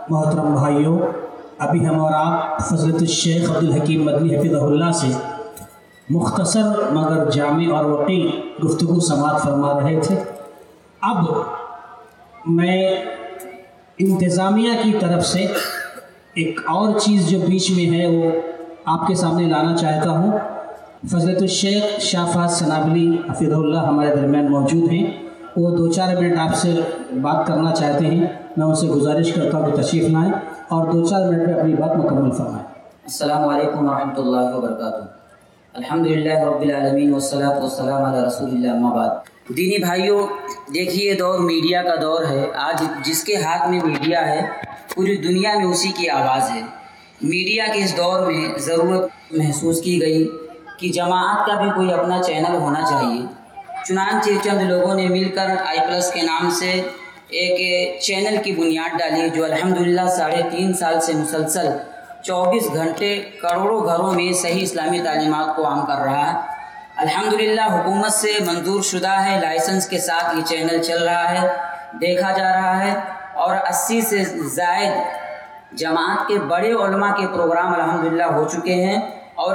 मोहतरम भाइयों, अभी हम और आप फज़लत शेख अब्दुल हकीम मदनी हफ़िज़हुल्लाह से मुख्तसर मगर जामी और वक़ी गुफ्तगू समाअत फरमा रहे थे। अब मैं इंतज़ामिया की तरफ से एक और चीज़ जो बीच में है वो आपके सामने लाना चाहता हूँ। फज़लत शेख शाहफाज सनाबली हफ़िज़हुल्लाह हमारे दरमियान मौजूद हैं। वो 2-4 मिनट आपसे बात करना चाहते हैं। मैं उनसे गुजारिश करता हूँ कि तशरीफ़ लाएँ और 2-4 मिनट में अपनी बात मुकम्मल फरमाएँ। अस्सलामु अलैकुम वरहमतुल्लाहि वबरकातुहू। अल्हम्दुलिल्लाहि रब्बिल आलमीन वस्सलातु वस्सलामु अला रसूलिल्लाह अम्मा बाद। दीनी भाइयों, देखिए दौर मीडिया का दौर है। आज जिसके हाथ में मीडिया है पूरी दुनिया में उसी की आवाज़ है। मीडिया के इस दौर में ज़रूरत महसूस की गई कि जमात का भी कोई अपना चैनल होना चाहिए। चुनांचे चंद लोगों ने मिलकर i+ के नाम से एक चैनल की बुनियाद डाली, जो अल्हम्दुलिल्लाह 3.5 साल से मुसलसल 24 घंटे करोड़ों घरों में सही इस्लामी तालीमात को आम कर रहा है। अल्हम्दुलिल्लाह हुकूमत से मंजूर शुदा है, लाइसेंस के साथ ये चैनल चल रहा है, देखा जा रहा है और 80 से ज़ायद जमात के बड़े उलमा के प्रोग्राम अल्हम्दुलिल्लाह हो चुके हैं और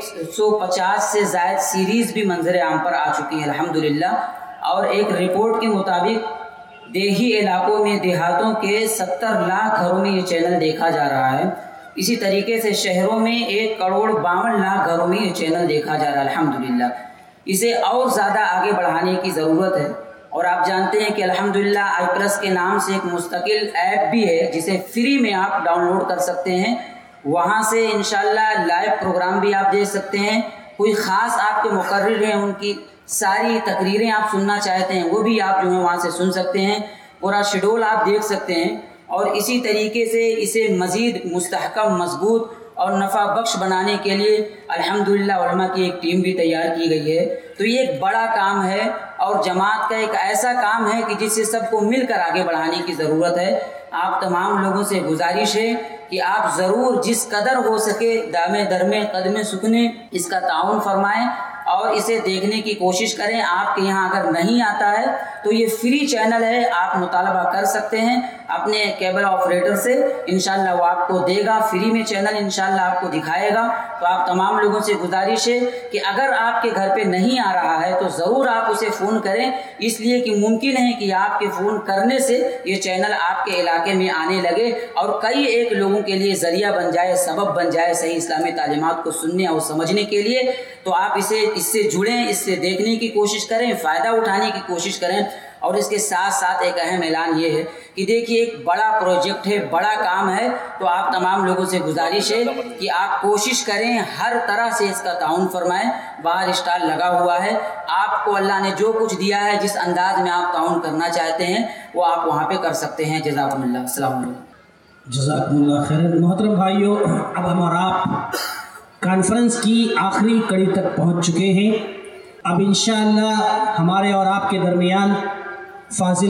150 से ज़ायद सीरीज़ भी मंजर आम पर आ चुकी हैं अल्हम्दुलिल्लाह। और एक रिपोर्ट के मुताबिक देही इलाकों में, देहातों के 70 लाख घरों में ये चैनल देखा जा रहा है। इसी तरीके से शहरों में 1,52,00,000 घरों में ये चैनल देखा जा रहा है अल्हम्दुलिल्लाह। इसे और ज़्यादा आगे बढ़ाने की ज़रूरत है। और आप जानते हैं कि अल्हम्दुलिल्लाह i+ के नाम से एक मुस्तकिल ऐप भी है जिसे फ्री में आप डाउनलोड कर सकते हैं। वहाँ से इंशाल्लाह लाइव प्रोग्राम भी आप देख सकते हैं। कोई ख़ास आपके मुकर्रिर हैं, उनकी सारी तकरीरें आप सुनना चाहते हैं वो भी आप जो है वहाँ से सुन सकते हैं। पूरा शेड्यूल आप देख सकते हैं। और इसी तरीके से इसे मज़ीद मुस्तहकम, मजबूत और नफ़ा बख्श बनाने के लिए अल्हम्दुलिल्लाह उलमा की एक टीम भी तैयार की गई है। तो ये एक बड़ा काम है और जमात का एक ऐसा काम है कि जिससे सबको मिलकर आगे बढ़ाने की ज़रूरत है। आप तमाम लोगों से गुजारिश है कि आप ज़रूर जिस कदर हो सके दामे दरमे कदमे सुखने इसका ताउन फरमाएं और इसे देखने की कोशिश करें। आपके यहाँ अगर नहीं आता है तो ये फ्री चैनल है, आप मुतालबा कर सकते हैं अपने केबल ऑपरेटर से, इंशाल्लाह वो आपको देगा फ्री में चैनल, इंशाल्लाह आपको दिखाएगा। तो आप तमाम लोगों से गुजारिश है कि अगर आपके घर पे नहीं आ रहा है तो ज़रूर आप उसे फ़ोन करें, इसलिए कि मुमकिन है कि आपके फ़ोन करने से ये चैनल आपके इलाके में आने लगे और कई एक लोगों के लिए ज़रिया बन जाए, सबब बन जाए सही इस्लामी तालीमात को सुनने और समझने के लिए। तो आप इससे जुड़ें, इससे देखने की कोशिश करें, फ़ायदा उठाने की कोशिश करें। और इसके साथ साथ एक अहम ऐलान ये है कि देखिए एक बड़ा प्रोजेक्ट है, बड़ा काम है। तो आप तमाम लोगों से गुजारिश है कि आप कोशिश करें, हर तरह से इसका ताउन फरमाएं। बाहर स्टॉल लगा हुआ है, आपको अल्लाह ने जो कुछ दिया है, जिस अंदाज में आप ताउन करना चाहते हैं वो आप वहाँ पे कर सकते हैं। जज़ाकुमुल्लाह। अस्सलाम वालेकुम। जज़ाकुमुल्लाह खैरन। मोहतरम भाइयों, अब हम और आप कॉन्फ्रेंस की आखिरी कड़ी तक पहुँच चुके हैं। अब इंशाअल्लाह हमारे और आपके दरमियान फ़ाज़िल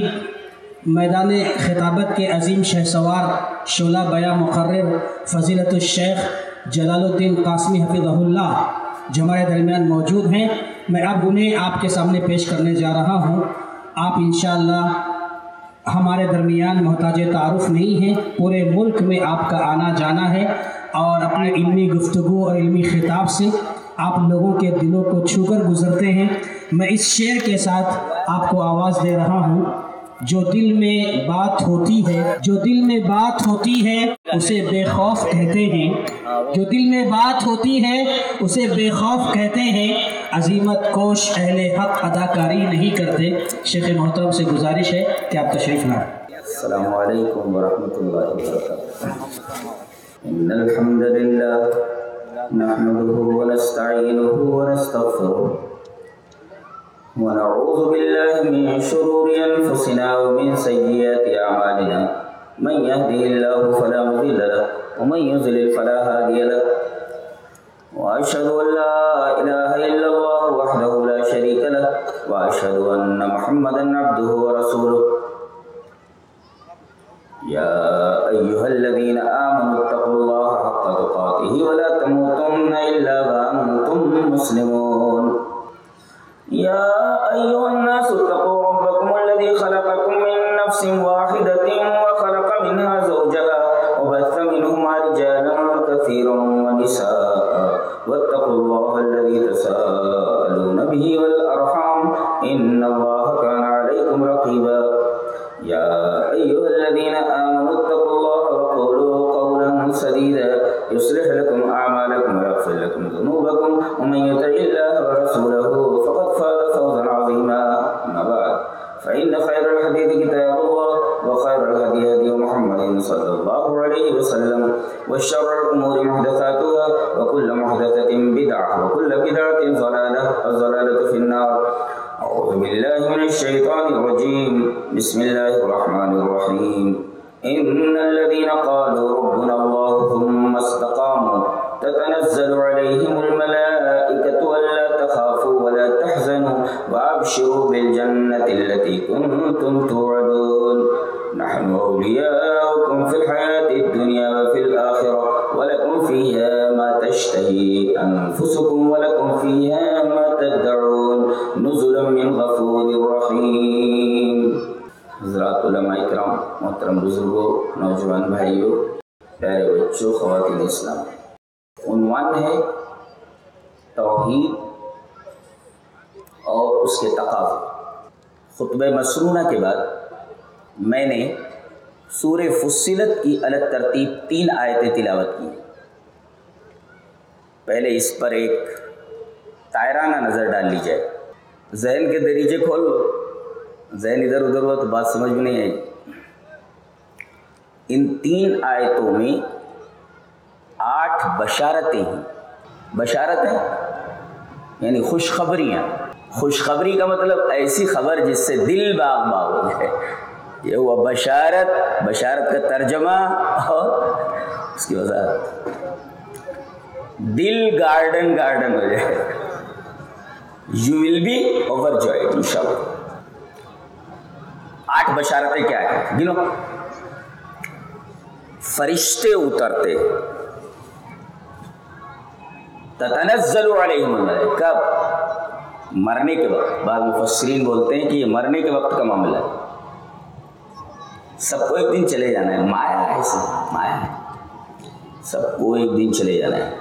ख़तीब मैदान ख़िताबत के अज़ीम शहसवार शोला बया मुक़र्रिर फ़ज़ीलतुल शेख जलालुद्दीन क़ासिमी हफ़िज़हुल्लाह जो हमारे दरमियान मौजूद हैं, मैं अब उन्हें आपके सामने पेश करने जा रहा हूँ। आप इंशाअल्लाह हमारे दरमियान मोहताज तारुफ़ नहीं हैं, पूरे मुल्क में आपका आना जाना है और अपने इल्मी गुफ्तगू और इल्मी ख़िताब से आप लोगों के दिलों को छूकर गुज़रते हैं। मैं इस शेर के साथ आपको आवाज़ दे रहा हूँ। जो दिल में बात होती है, जो दिल में बात होती है उसे बेखौफ कहते हैं, जो दिल में बात होती है उसे बेखौफ कहते हैं। अजीमत कोश अहले हक़ अदाकारी नहीं करते। शेख मोहतरम से गुजारिश है कि आप तशरीफ़ लाएं। अस्सलामु अलैकुम वरहमतुल्लाहि वबरकातुहू। इन्नल हम्दुलिल्लाह नहमदुहु व नस्तईनुहु व नस्तगफिरुहु व नऊज़ु बिल्लाहि मिन शुरूरि अनफुसिना व मिन सय्यिआति अमालिना। मन यहदिहिल्लाहु फला मुदिल्ल लहु व मन युज़लिल फला हादिय लहु। व अशहदु अन ला इलाहा इल्लल्लाह वहदहु ला शरीका लहु व अशहदु अन्न मुहम्मदन अब्दुहु व रसूलुहु। या अय्युहल्लज़ीना आमनु इत्तक़ुल्लाहा हक़्क़ तुक़ातिही व ला तमूतुन्ना इल्ला व अंतुम मुस्लिमून। या अय्युहन्नासु इत्तक़ू रब्बकुमुल्लज़ी ख़लक़कुम मिन नफ्सिन वाहिदतिन व ख़लक़ मिन्हा ज़ौजहा الله الذي تساءلون به والأرحام إن الله كان عليكم رقيبا يا أيها الذين آمنوا اتقوا الله وقولوا قولا سديدا يصلح لكم أعمالكم ويغفر لكم ذنوبكم ومن يطع الله ورسوله فقد فاز فوزا عظيما. أما بعد فإن خير الحديث كتاب الله وخير الهدي هدي محمد صلى الله عليه وسلم وشر الأمور محدثاتها وكل محدثة بدعة وكل بدعة ضلالة والضلالة في النار. أعوذ بالله من الشيطان الرجيم. بسم الله الرحمن الرحيم. إن الذين قالوا ربنا الله ثم استقاموا تتنزل عليهم الملائكة ألا تخافوا ولا تحزنوا وأبشروا بالجنة التي كنتم توعدون نحن أولياؤكم في الحياة الدنيا وفي الآخرة ولكم فيها ما تشتهي أنفسكم ولكم فيها ما تدعون نزلا من غفور رحيم. حضرات علماء اکرام، محترم بزرگوں، نوجوان بھائیوں، پیارے بچوں، خواتین اسلام، عنوان ہے توحید اور اس کے تقاضے۔ خطبہ مسنونہ کے بعد میں نے سورہ فصلت کی الگ ترتیب 3 آیتیں تلاوت کی۔ پہلے اس پر ایک طائرانہ نظر ڈال لی جائے، ذہن کے دریچے کھول لو، ذہن ادھر ادھر ہوا تو بات سمجھ میں نہیں آئی۔ ان 3 آیتوں میں 8 بشارتیں ہیں۔ بشارتیں یعنی خوشخبریاں۔ خوشخبری کا مطلب ایسی خبر جس سے دل باغ باغ ہو جائے، یہ ہوا بشارت۔ بشارت کا ترجمہ اور اس کی وضاحت، دل گارڈن گارڈن ہو جائے۔ You will be overjoyed انشاءاللہ۔ 8 بشارتیں کیا ہیں گنو؟ فرشتے اترتے، تتنزل علیہم الملائکہ، مرنے کے وقت۔ بعض مفسرین بولتے ہیں کہ یہ مرنے کے وقت کا معاملہ ہے، سب کو ایک دن چلے جانا ہے، مایا ہے، سب مایا ہے، سب کو ایک دن چلے جانا ہے۔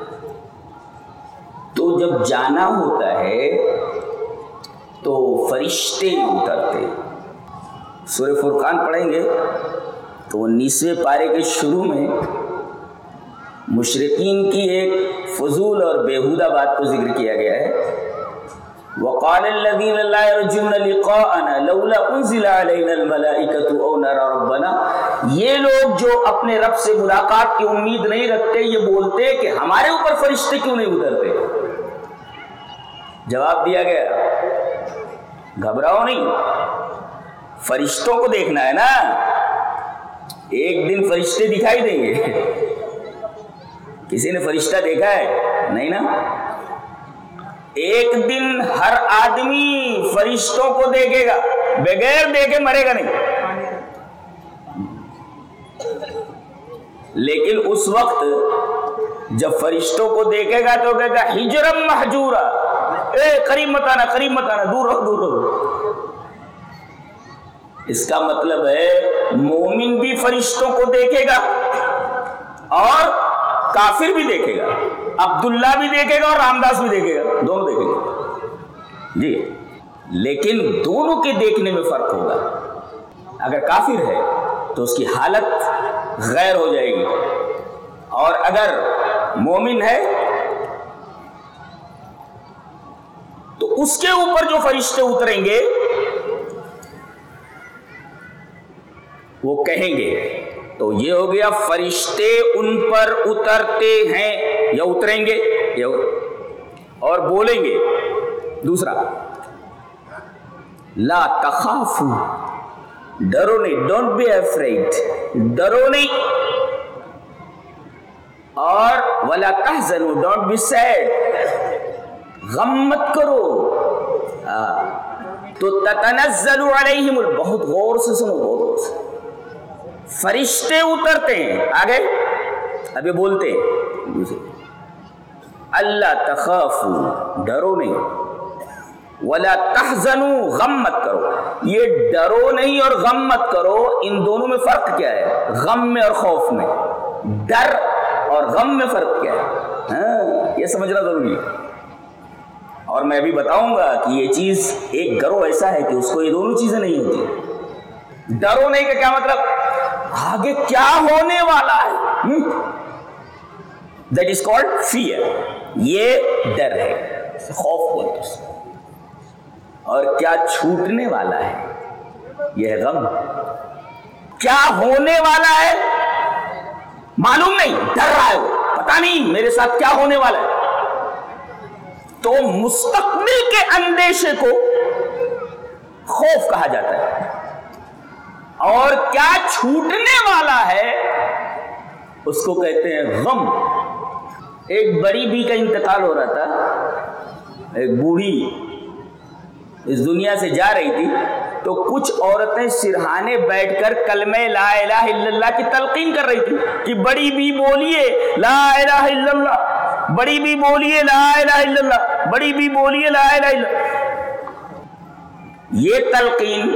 تو جب جانا ہوتا ہے تو فرشتے اترتے۔ سورہ فرقان پڑھیں گے تو 19ویں پارے کے شروع میں مشرکین کی ایک فضول اور بیہودہ بات کو ذکر کیا گیا ہے۔ وقال الذين لا يرجون لقاءنا لولا انزل علينا الملائكة او نرى ربنا، یہ لوگ جو اپنے رب سے ملاقات کی امید نہیں رکھتے یہ بولتے کہ ہمارے اوپر فرشتے کیوں نہیں اترتے؟ جواب دیا گیا گھبراؤ نہیں، فرشتوں کو دیکھنا ہے نا، ایک دن فرشتے دکھائی دیں گے۔ کسی نے فرشتہ دیکھا ہے؟ نہیں نا۔ ایک دن ہر آدمی فرشتوں کو دیکھے گا، بغیر دیکھے مرے گا نہیں۔ لیکن اس وقت جب فرشتوں کو دیکھے گا تو کہے گا ہجرم محجورا، اے قریب مت آنا، قریب مت آنا، دور رہو، دور رہو۔ اس کا مطلب ہے مومن بھی فرشتوں کو دیکھے گا اور کافر بھی دیکھے گا، عبداللہ بھی دیکھے گا اور رامداس بھی دیکھے گا، دونوں دیکھیں گے جی۔ لیکن دونوں کے دیکھنے میں فرق ہوگا۔ اگر کافر ہے تو اس کی حالت غیر ہو جائے گی، اور اگر مومن ہے تو اس کے اوپر جو فرشتے اتریں گے وہ کہیں گے، تو یہ ہو گیا فرشتے ان پر اترتے ہیں یا اتریں گے اور بولیں گے۔ دوسرا، لا تخافوا، ڈرو نہیں، ڈونٹ بی افریڈ، ڈرو نہیں، اور ولا تحزنوا، ڈونٹ بی سیڈ، غم مت کرو۔ تو تتنزل علیہم، بہت غور سے سنو، بہت غور سے، فرشتے اترتے ہیں، آگے ابھی بولتے ہیں اللہ تخافوا، ڈرو نہیں، ولا تحزنوا، غم مت کرو۔ یہ ڈرو نہیں اور غم مت کرو، ان دونوں میں فرق کیا ہے؟ غم میں اور خوف میں، ڈر اور غم میں فرق کیا ہے؟ ہاں یہ سمجھنا ضروری ہے۔ اور میں بھی بتاؤں گا کہ یہ چیز ایک گروہ ایسا ہے کہ اس کو یہ دونوں چیزیں نہیں ہوتی. ڈر ہونے کا کیا مطلب؟ آگے کیا ہونے والا ہے. That is called fear. یہ ڈر ہے, خوف بولتے ہیں. اور کیا چھوٹنے والا ہے, یہ ہے غم. کیا ہونے والا ہے معلوم نہیں, ڈر رہا ہے وہ, پتہ نہیں میرے ساتھ کیا ہونے والا ہے. تو مستقبل کے اندیشے کو خوف کہا جاتا ہے. اور کیا چھوٹنے والا ہے اس کو کہتے ہیں غم. ایک بڑی بی کا انتقال ہو رہا تھا, ایک بوڑھی اس دنیا سے جا رہی تھی, تو کچھ عورتیں سرہانے بیٹھ کر کلمہ لا الہ الا اللہ کی تلقین کر رہی تھی کہ بڑی بی بولیے لا الہ الا اللہ, بڑی بی بولیے لا الہ الا اللہ, بڑی بی بولیے لا الہ الا اللہ. یہ تلقین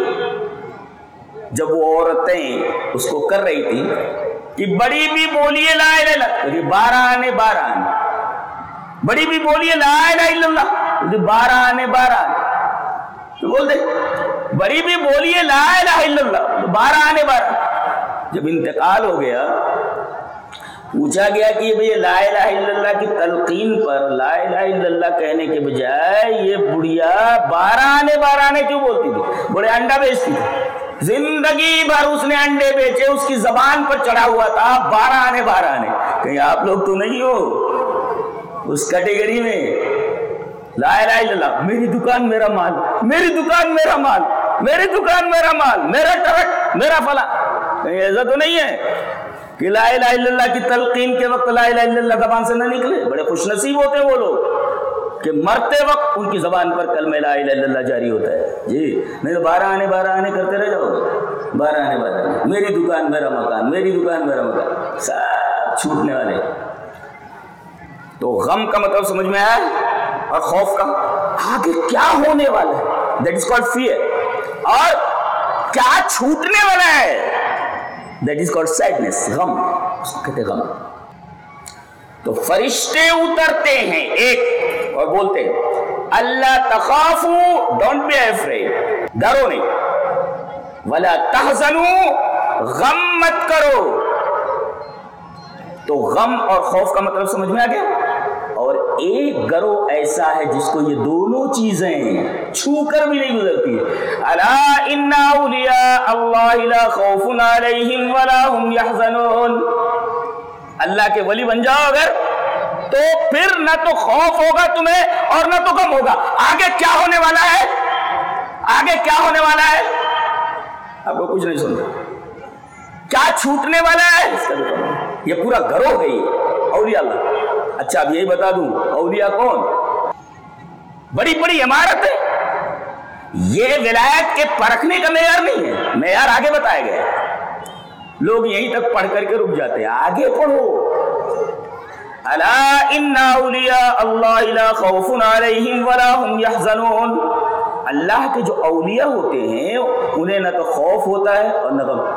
جب وہ عورتیں اس کو کر رہی تھی کہ بڑی بی بولیے لا الہ الا اللہ, 12 آنے 12 آنے, بڑی بی بولیے لا الہ الا اللہ, 12 آنے 12 آنے. تو بول دے بڑی بھی بولیے لا الہ الا اللہ, 12 آنے 12. جب انتقال ہو گیا پوچھا گیا کہ بھئی لا الہ الا اللہ کی تلقین پر لا الہ الا اللہ کہنے کے بجائے یہ بڑھیا 12 آنے 12 آنے کیوں بولتی تھی؟ بڑے انڈا بیچتی تھی, زندگی بھر اس نے انڈے بیچے, اس کی زبان پر چڑھا ہوا تھا 12 آنے 12 آنے. کہیں آپ لوگ تو نہیں ہو اس کیٹیگری میں؟ لا الہ الا اللہ, میری دکان میرا مال, میری دکان میرا مال, میری دکان میرا مال, میرا ٹرک میرا فلاں. کہیں ایسا تو نہیں ہے کہ لا الہ الا اللہ کی تلقین کے وقت لا الہ الا اللہ زبان سے نہ نکلے؟ بڑے خوش نصیب ہوتے ہیں وہ لوگ کہ مرتے وقت ان کی زبان پر کلمہ لا الہ الا اللہ جاری ہوتا ہے. جی نہیں تو 12 آنے 12 آنے کرتے رہ جاؤ گے. 12 آنے 12 آنے, میری دکان میرا مکان, میری دکان میرا مکان, سب چھوٹنے والے. تو غم کا مطلب سمجھ میں آیا, اور خوف کا آگے کیا ہونے والا ہے, دیٹ از کالڈ فیئر. اور کیا چھوٹنے والا ہے, دیٹ از کالڈ سیڈنس, غم, اس کو کہتے ہیں غم. تو فرشتے اترتے ہیں ایک اور بولتے ہیں اللہ تخافو, ڈونٹ بی افریڈ, ڈرو نہیں, ولا تحزنو, غم مت کرو. تو غم اور خوف کا مطلب سمجھ میں آ گیا. اور ایک گروہ ایسا ہے جس کو یہ دونوں چیزیں چھو کر بھی نہیں گزرتی ہے. الا ان اولیاء اللہ لا خوف علیہم ولا هم يحزنون. اللہ کے ولی بن جاؤ اگر, تو پھر نہ تو خوف ہوگا تمہیں اور نہ تو غم ہوگا. آگے کیا ہونے والا ہے, آگے کیا ہونے والا ہے, آپ کو کچھ نہیں سنتا. کیا چھوٹنے والا ہے اس کا بھی, یہ پورا گروہ ہے اولیاء اللہ. اچھا اب یہی بتا دوں اولیاء کون؟ بڑی بڑی عمارت ہے. یہ ولایت کے پرکھنے کا معیار نہیں ہے, معیار آگے بتایا گیا ہے. لوگ یہیں تک پڑھ کر کے رک جاتے ہیں, آگے پڑھو. الا ان اولیاء اللہ لا خوف علیہم ولا هم يحزنون. اللہ کے جو اولیاء ہوتے ہیں انہیں نہ تو خوف ہوتا ہے اور نہ غم.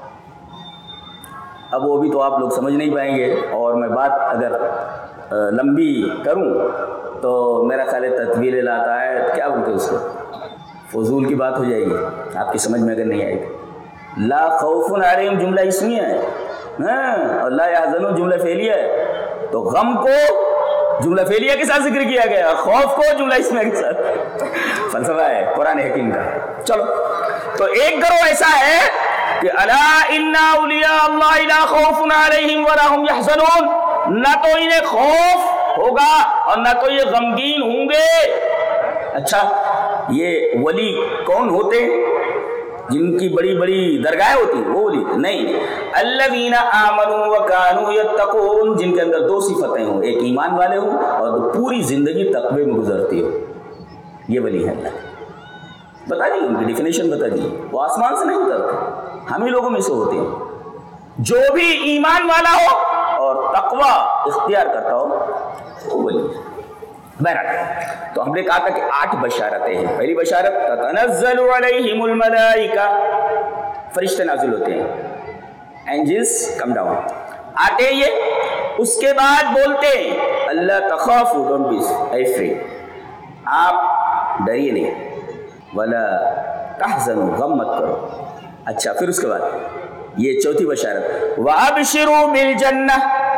اب وہ بھی تو آپ لوگ سمجھ نہیں پائیں گے, اور میں بات اگر لمبی کروں تو میرا خیال تطویل لاتا ہے, کیا بولتے اس کو, فضول کی بات ہو جائے گی آپ کی سمجھ میں اگر نہیں آئے گی. لا خوف علیہم جملہ اسمیہ ہے, اور لا یحزنون جملہ فعلیہ ہے. تو غم کو جملہ فعلیہ کے ساتھ ذکر کیا گیا, خوف کو جملہ اسمیہ کے ساتھ. فلسفہ ہے قرآن حکیم کا. چلو, تو ایک گروہ ایسا ہے کہ الا ان اولیاء اللہ لا خوف علیہم ولا هم يحزنون, نہ تو انہیں خوف ہوگا اور نہ تو یہ غمگین ہوں گے. اچھا یہ ولی کون ہوتے ہیں جن کی بڑی بڑی درگاہیں ہوتی ہیں, وہ ولی نہیں. الذین آمنوا وکانوا یتقون, جن کے اندر 2 صفتیں ہوں, ایک ایمان والے ہوں اور پوری زندگی تقوی میں گزرتی ہو, یہ ولی ہے اللہ. بتا دیجیے ان کی ڈیفینیشن بتا دیجیے. وہ آسمان سے نہیں اترتے, ہم ہی لوگوں میں سے ہوتے ہیں. جو بھی ایمان والا ہو اور تقوی اختیار کرتا ہو وہ ولی ہے. بہرحال تو ہم نے کہا تھا کہ 8 بشارتیں ہیں. پہلی بشارت تتنزل علیہم الملائکہ, فرشتے نازل ہوتے ہیں, اینجلز کم ڈاؤن آتے ہیں یہ. اس کے بعد بولتے ہیں اللہ تخافوا, ڈونٹ بی افریڈ, آپ ڈریے نہیں، ولا تحزنوا، غم مت کرو. اچھا پھر اس کے بعد یہ چوتھی بشارت، وابشروا بالجنہ،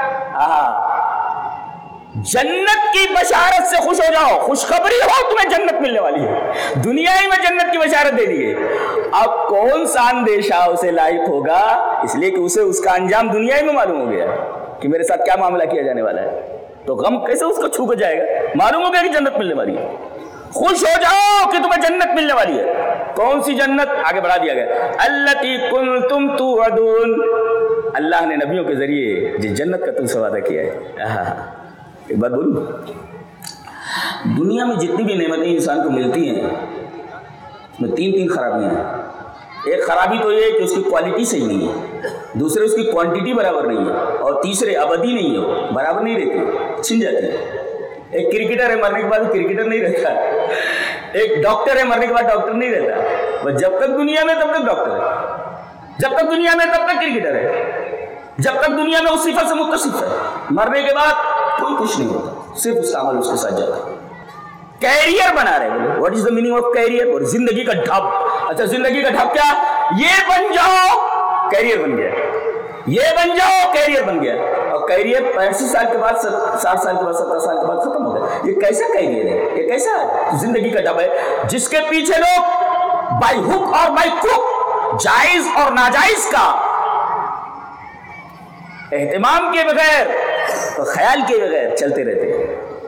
جنت کی بشارت سے خوش ہو جاؤ، خوشخبری ہو تمہیں جنت ملنے والی ہے. دنیا ہی میں جنت کی بشارت دے دی ہے. اب کون سا اندیشہ اسے لاحق ہوگا، اس لیے کہ اسے اس کا انجام دنیا ہی میں معلوم ہو گیا کہ میرے ساتھ کیا معاملہ کیا جانے والا ہے. تو غم کیسے اس کو چھو کر جائے گا، معلوم ہو گیا کہ جنت ملنے والی ہے. خوش ہو جاؤ کہ تمہیں جنت ملنے والی ہے. کون سی جنت؟ آگے بڑھا دیا گیا، التی کنتم توعدون، اللہ نے نبیوں کے ذریعے جس جنت کا تم سے وعدہ کیا ہے. ایک بات بولوں، دنیا میں جتنی بھی نعمتیں انسان کو ملتی ہیں اس میں تین خرابیاں ہیں. ایک خرابی تو یہ ہے کہ اس کی کوالٹی صحیح نہیں ہے، دوسرے اس کی کوانٹٹی برابر نہیں ہے، اور تیسرے ابدی نہیں ہے، برابر نہیں رہتی، چھن جاتی ہے. ایک کرکٹر ہے، مرنے کے بعد کرکٹر نہیں رہتا. ایک ڈاکٹر ہے، مرنے کے بعد ڈاکٹر نہیں رہتا. بس جب تک دنیا میں تب تک ڈاکٹر ہے، جب تک دنیا میں تب تک کرکٹر ہے، جب تک دنیا میں اس صفت سے متصف ہے. مرنے کے بعد کوئی کچھ نہیں ہوتا، صرف اس کا عمل اس کے ساتھ جاتا ہے. کیریئر بنا رہے ہیں. What is the meaning of career? اور زندگی کا ڈھب. اچھا زندگی کا ڈھب کیا؟ یہ بن جاؤ کیریئر بن گیا، یہ بن جاؤ کیریئر بن گیا. اور کیریئر 65 سال کے بعد 60 سال کے بعد 70 سال کے بعد ختم ہو گیا. یہ کیسا کیریئر ہے؟ یہ کیسا زندگی کا ڈھب ہے جس کے پیچھے لوگ بائی ہک اور بائی کروک، جائز اور ناجائز کا اہتمام کے بغیر تو خیال کے بغیر چلتے رہتے ہیں.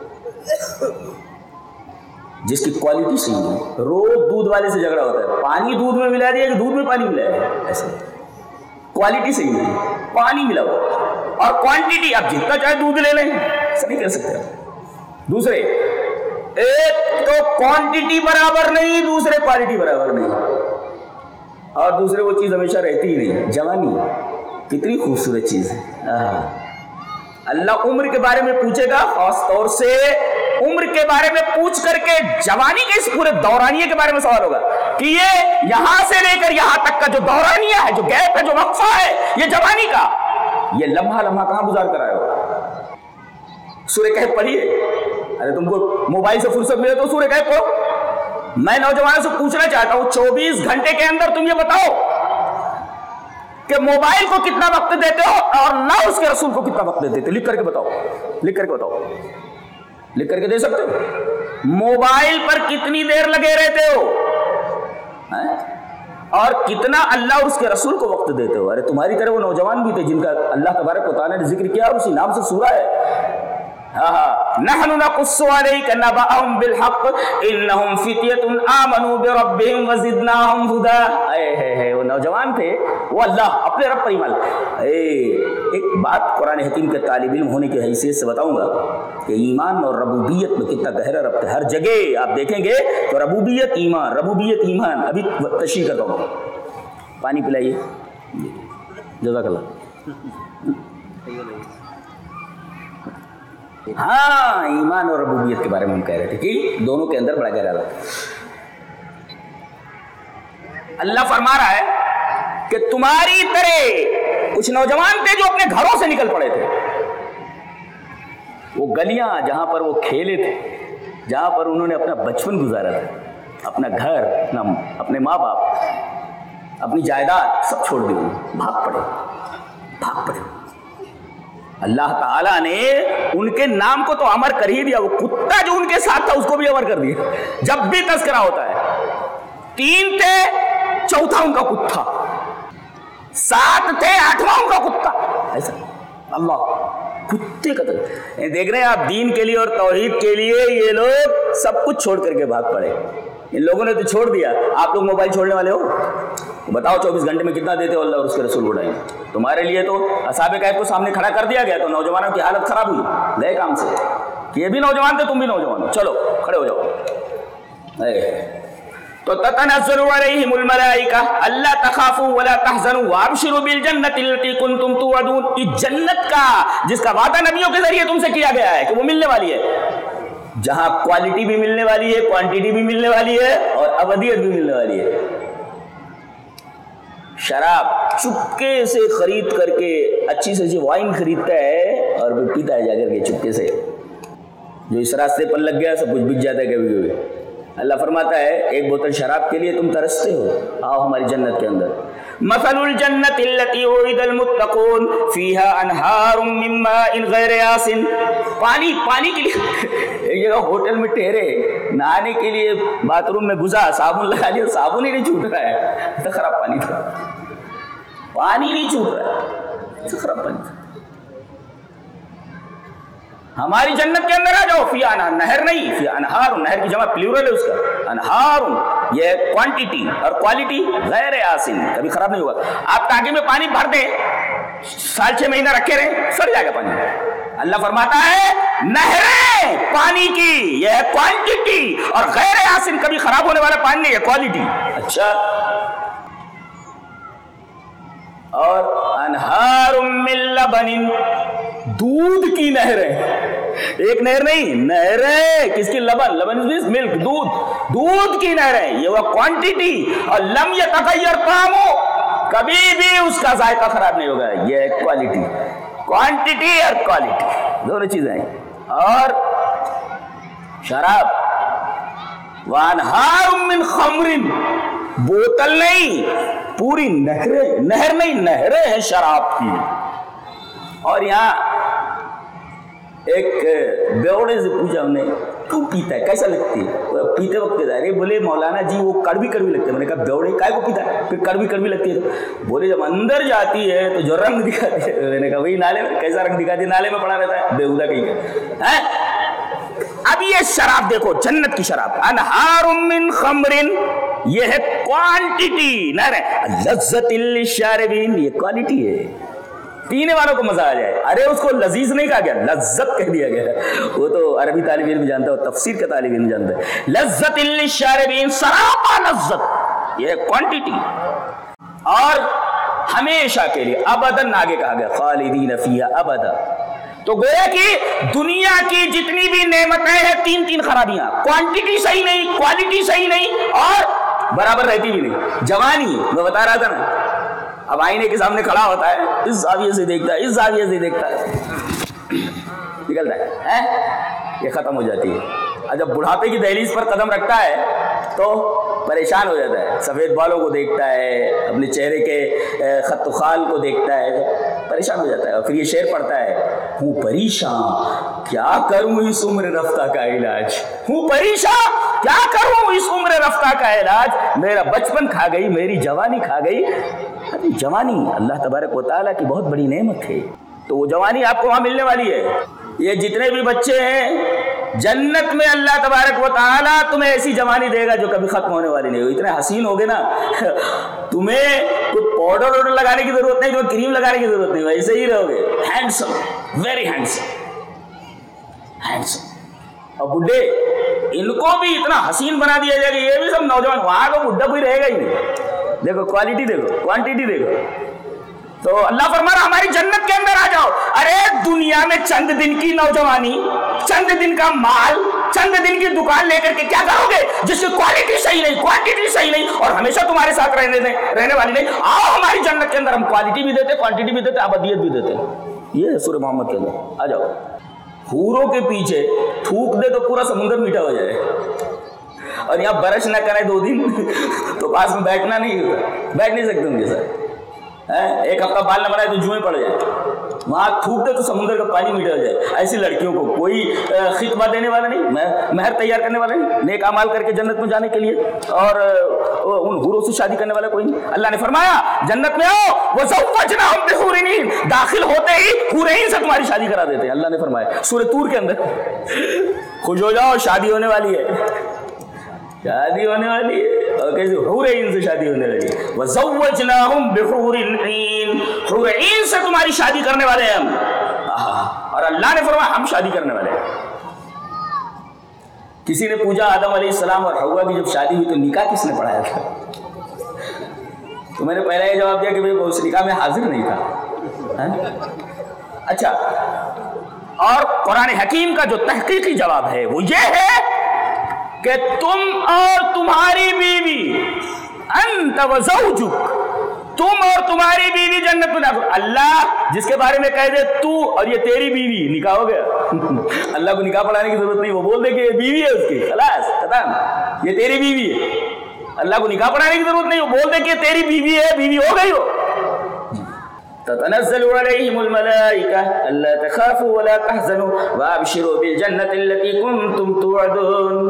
جس کی کوالٹی صحیح ہے، روز دودھ والے سے جھگڑا ہوتا ہے، پانی دودھ میں ملا دیا کہ دودھ میں پانی ملا ہے. ایسے کوالٹی صحیح نہیں، پانی ملا ہوا اور کوانٹٹی آپ جتنا چاہے دودھ لے لیں، ایسا نہیں کر سکتے. دوسرے، ایک تو کوانٹٹی برابر نہیں، دوسرے کوالٹی برابر نہیں، اور دوسرے وہ چیز ہمیشہ رہتی ہی نہیں. جوانی کتنی خوبصورت چیز ہے. اللہ عمر کے بارے میں پوچھے گا، خاص طور سے عمر کے بارے میں پوچھ کر کے جوانی کے اس پورے دورانیے کے بارے میں سوال ہوگا کہ یہ یہاں سے لے کر یہاں تک کا جو دورانیہ ہے، جو گیپ ہے، جو وقفہ ہے، یہ جوانی کا، یہ لمحہ کہاں گزار کر آئے ہو. سورہ کہف پڑھیے. ارے تم کو موبائل سے فرصت ملے تو سورہ کہف پڑھو. میں نوجوانوں سے پوچھنا چاہتا ہوں 24 گھنٹے کے اندر تم یہ بتاؤ کہ موبائل کو کتنا وقت دیتے ہو اور اللہ اس کے رسول کو کتنا وقت دیتے ہو. لکھ کر کے بتاؤ، لکھ کر کے بتاؤ، لکھ کر کے دے سکتے ہو. موبائل پر کتنی دیر لگے رہتے ہو اور کتنا اللہ اور اس کے رسول کو وقت دیتے ہو. ارے تمہاری طرح وہ نوجوان بھی تھے جن کا اللہ تبارک و تعالیٰ نے ذکر کیا اور اسی نام سے سورہ ہے. نحن نقص عليك نبأهم بالحق انهم فتية آمنوا بربهم وزدناهم هدى. وہ نوجوان تھے، وہ اللہ اپنے رب پر ایمان. ایک بات قرآن حکیم کے طالب علم ہونے کی حیثیت سے بتاؤں گا کہ ایمان اور ربوبیت میں کتنا گہرا ربط ہے. ہر جگہ آپ دیکھیں گے تو ربوبیت ایمان، ربوبیت ایمان. ابھی تشریح کرتا ہوں. پانی پلائیے، جزاک اللہ. ہاں، ایمان اور ربوبیت کے بارے میں ہم کہہ رہے تھے کہ دونوں کے اندر بڑا گہرا ربط. اللہ فرما رہا ہے کہ تمہاری طرح کچھ نوجوان تھے جو اپنے گھروں سے نکل پڑے تھے. وہ گلیاں جہاں پر وہ کھیلے تھے، جہاں پر انہوں نے اپنا بچپن گزارا تھا، اپنا گھر، اپنے ماں باپ، اپنی جائیداد سب چھوڑ دی، بھاگ پڑے. اللہ تعالیٰ نے ان کے نام کو تو امر کر ہی دیا. وہ کتا جو ان کے ساتھ تھا اس کو بھی امر کر دیا. جب بھی تذکرہ ہوتا ہے 3 تھے، چوتھا ان کا کتا، 7 تھے، 8واں ان کا کتا. ایسا اللہ کتے قتل. دیکھ رہے ہیں آپ، دین کے لیے اور توحید کے لیے یہ لوگ سب کچھ چھوڑ کر کے بھاگ پڑے. ان لوگوں نے تو چھوڑ دیا. آپ لوگ موبائل چھوڑنے والے ہو؟ بتاؤ 24 گھنٹے میں کتنا دیتے ہو اللہ اور اس کے رسول اڑائیں. تمہارے لیے تو اصحاب کہف کو سامنے کھڑا کر دیا گیا تو نوجوانوں کی حالت خراب ہوئی، گئے کام سے. یہ بھی نوجوان تھے، تم بھی نوجوان ہو، چلو کھڑے ہو جاؤ. تو تتنزل علیہم الملائکہ الا تخافوا ولا تحزنوا وابشروا بالجنۃ التي كنتم توعدون. یہ جنت کا جس کا وعدہ نبیوں کے ذریعے تم سے کیا گیا ہے کہ وہ ملنے والی ہے، جہاں کوالٹی بھی ملنے والی ہے، کوانٹٹی بھی ملنے والی ہے اور ابدیت بھی ملنے والی ہے. شراب چپکے سے خرید کر کے اچھی سے اچھی وائن خریدتا ہے اور وہ پیتا ہے جا کر کے چپکے سے. جو اس راستے پر لگ گیا سب کچھ بک جاتا ہے کبھی کبھی. اللہ فرماتا ہے ایک بوتل شراب کے لیے تم ترستے ہو, آؤ ہماری جنت کے اندر. مثل الجنت التي وعد المتقون فيها انہار من ماء غیر آسن. پانی کے لیے ایک جگہ ہوٹل میں ٹھہرے, نہانے کے لیے باتھ روم میں گھسا, صابن لگا لیا, صابن ہی نہیں چھوٹ رہا ہے, تو خراب پانی تھا. پانی نہیں چھوٹ رہا ہے, تو خراب پانی تھا. ہماری جنت کے اندر آ جاؤ. فی نہر نہیں, فی انہار, نہر کی جمع پلیورل ہے اس کا, انہار. یہ کوانٹٹی اور کوالٹی غیر آسن, کبھی خراب نہیں ہوگا. آپ ٹانکے میں پانی بھر دیں, 6.5 مہینہ رکھے رہے, سڑ جائے گا پانی. اللہ فرماتا ہے نہریں پانی کی, یہ ہے کوانٹٹی, اور غیر آسن کبھی خراب ہونے والا پانی نہیں, یہ کوالٹی. اچھا, اور انہار من لبن, دودھ کی نہریں. ایک نہر نہیں, نہریں کس کی؟ لبن. لبن از ملک, دودھ کی نہریں. یہ وہ کوانٹٹی. اور لم یتغیر طعمہ, کبھی بھی اس کا ذائقہ خراب نہیں ہوگا. یہ ہے کوالٹی. کوانٹٹی اور کوالٹی دونوں چیزیں ہیں. اور شراب, وانہار من خمر, بوتل نہیں, پوری نہریں, نہر نہیں, نہریں ہیں شراب کی. اور یہاں ایک بیوڑے سے پوچھا ہم نے کیوں پیتا ہے, کیسا لگتی ہے پیتے وقت؟ ارے بولے مولانا جی وہ کڑوی لگتی ہے. میں نے کہا بیوڑے کائے کو پیتا ہے, پھر کڑوی لگتی ہے. بولے جب اندر جاتی ہے تو جو رنگ دکھاتی ہے. میں نے کہا وہی نالے میں, کیسا رنگ دکھاتی ہے؟ نالے میں پڑا رہتا ہے, بےہودہ کہیں ہے. اب یہ شراب دیکھو, جنت کی شراب, انہار من خمر, یہ ہے کوانٹٹی. لذت للشاربین, یہ کوالٹی ہے, پینے والوں کو مزہ آ جائے. ارے اس کو لذیذ نہیں کہا گیا, لذت کہہ دیا گیا. وہ تو عربی طالب علم جانتا ہے, تفسیر کا طالب علم جانتا ہے. لذت للشاربین, سراپا لذت, یہ کوانٹٹی. اور ہمیشہ کے لیے, ابداً آگے کہا گیا, خالدین فیہا ابدا. تو گویا کہ دنیا کی جتنی بھی نعمتیں ہیں, 3 خرابیاں, کوانٹٹی صحیح نہیں, کوالٹی صحیح نہیں, اور برابر رہتی بھی نہیں. جوانی, میں بتا رہا تھا نا, اب آئینے کے سامنے کھڑا ہوتا ہے, اس زاویے سے دیکھتا ہے, اس زاویے سے دیکھتا ہے, نکلتا ہے, یہ ختم ہو جاتی ہے. اور جب بڑھاپے کی دہلیز پر قدم رکھتا ہے تو پریشان ہو جاتا ہے. سفید بالوں کو دیکھتا ہے, اپنے چہرے کے خط و خال کو دیکھتا ہے, پریشان ہو جاتا ہے. اور پھر یہ شعر پڑھتا ہے, ہوں پریشان کیا کروں اس عمر رفتہ کا علاج, ہوں پریشان کیا کروں اس عمر رفتہ کا علاج. میرا بچپن کھا گئی, میری جوانی کھا گئی. جوانی اللہ تبارک و تعالیٰ کی بہت بڑی نعمت ہے, تو وہ جوانی آپ کو وہاں ملنے والی ہے. یہ جتنے بھی بچے ہیں جنت میں, اللہ تبارک و تعالیٰ تمہیں ایسی جوانی دے گا جو کبھی ختم ہونے والی نہیں ہو. اتنے حسین ہوگے نا, تمہیں کوئی پاؤڈر لگانے کی ضرورت نہیں, کوئی کریم لگانے کی ضرورت نہیں, ویسے ہی رہو گے. Handsome, very handsome, handsome. اور بڈھے, ان کو بھی اتنا حسین بنا دیا جائے گا, یہ بھی سب نوجوان, وہاں کو بڈھا کوئی رہے گا ہی نہیں. دیکھو کوالٹی, دیکھو کوانٹٹی, دیکھو. تو اللہ فرما رہا ہماری جنت کے اندر آ جاؤ. ارے دنیا میں چند دن کی نوجوانی, چند دن کا مال, چند دن کی دکان لے کر کے کیا کرو گے جس کی کوالٹی صحیح نہیں, کوانٹٹی صحیح نہیں, اور ہمیشہ تمہارے ساتھ رہنے والی نہیں. آؤ ہماری جنت کے اندر, ہم کوالٹی بھی دیتے, کوانٹٹی بھی دیتے, ابدیت بھی دیتے. یہ ہے سورہ محمد کے اندر. آ جاؤ. حوروں کے پیچھے تھوک دے تو پورا سمندر میٹھا ہو جائے, اور یہاں برش نہ کرے 2 دن تو پاس میں بیٹھنا نہیں, بیٹھ نہیں سکتے ان کے ساتھ. 1 ہفتہ بال نہ بنائے تو جوئیں پڑ جائے, وہاں تھوک دے تو سمندر کا پانی میٹھا ہو جائے. ایسی لڑکیوں کو کوئی خطبہ دینے والا نہیں, مہر تیار کرنے والا نہیں, نیک اعمال کر کے جنت میں جانے کے لیے, اور ان حوروں سے شادی کرنے والا کوئی نہیں. اللہ نے فرمایا جنت میں آؤ, وزوجناہم بحور عین, داخل ہوتے ہی حور عین سے تمہاری شادی کرا دیتے ہیں. اللہ نے فرمایا سورہ طور کے اندر, خوش ہو جاؤ, شادی ہونے والی ہے, شادی ہونے والی ہے. اور کیسے حور عین سے شادی ہونے والی ہے. وزوجناہم بحور عین, حور عین سے تمہاری شادی کرنے والے ہیں ہم. اور اللہ نے فرمایا ہم شادی کرنے والے ہیں. کسی نے پوچھا آدم علیہ السلام اور حوا کی جب شادی ہوئی تو نکاح کس نے پڑھایا تھا؟ تو میں نے پہلے یہ جواب دیا کہ میں اس نکاح میں حاضر نہیں تھا. اچھا, اور قرآن حکیم کا جو تحقیقی جواب ہے وہ یہ ہے کہ تم اور تمہاری بیوی, انت و زوجک, तुम और तुम्हारी बीवी जन्नत में दाखिल। अल्लाह जिसके बारे में कह दे तू और ये तेरी बीवी, निकाह हो गया। अल्लाह को निकाह पढ़ाने की जरूरत नहीं, वो बोल दे कि ये बीवी है उसकी, खलास खत्म, ये तेरी बीवी है। अल्लाह को निकाह पढ़ाने की जरूरत नहीं, वो बोल दे कि तेरी बीवी है, बीवी हो गई हो। ततनज़्ज़लु अलैहिमुल मलाइका अल्ला तख़ाफ़ू वला तहज़नू वअबशिरू बिल जन्नति अल्लती कुंतुम तुअदून।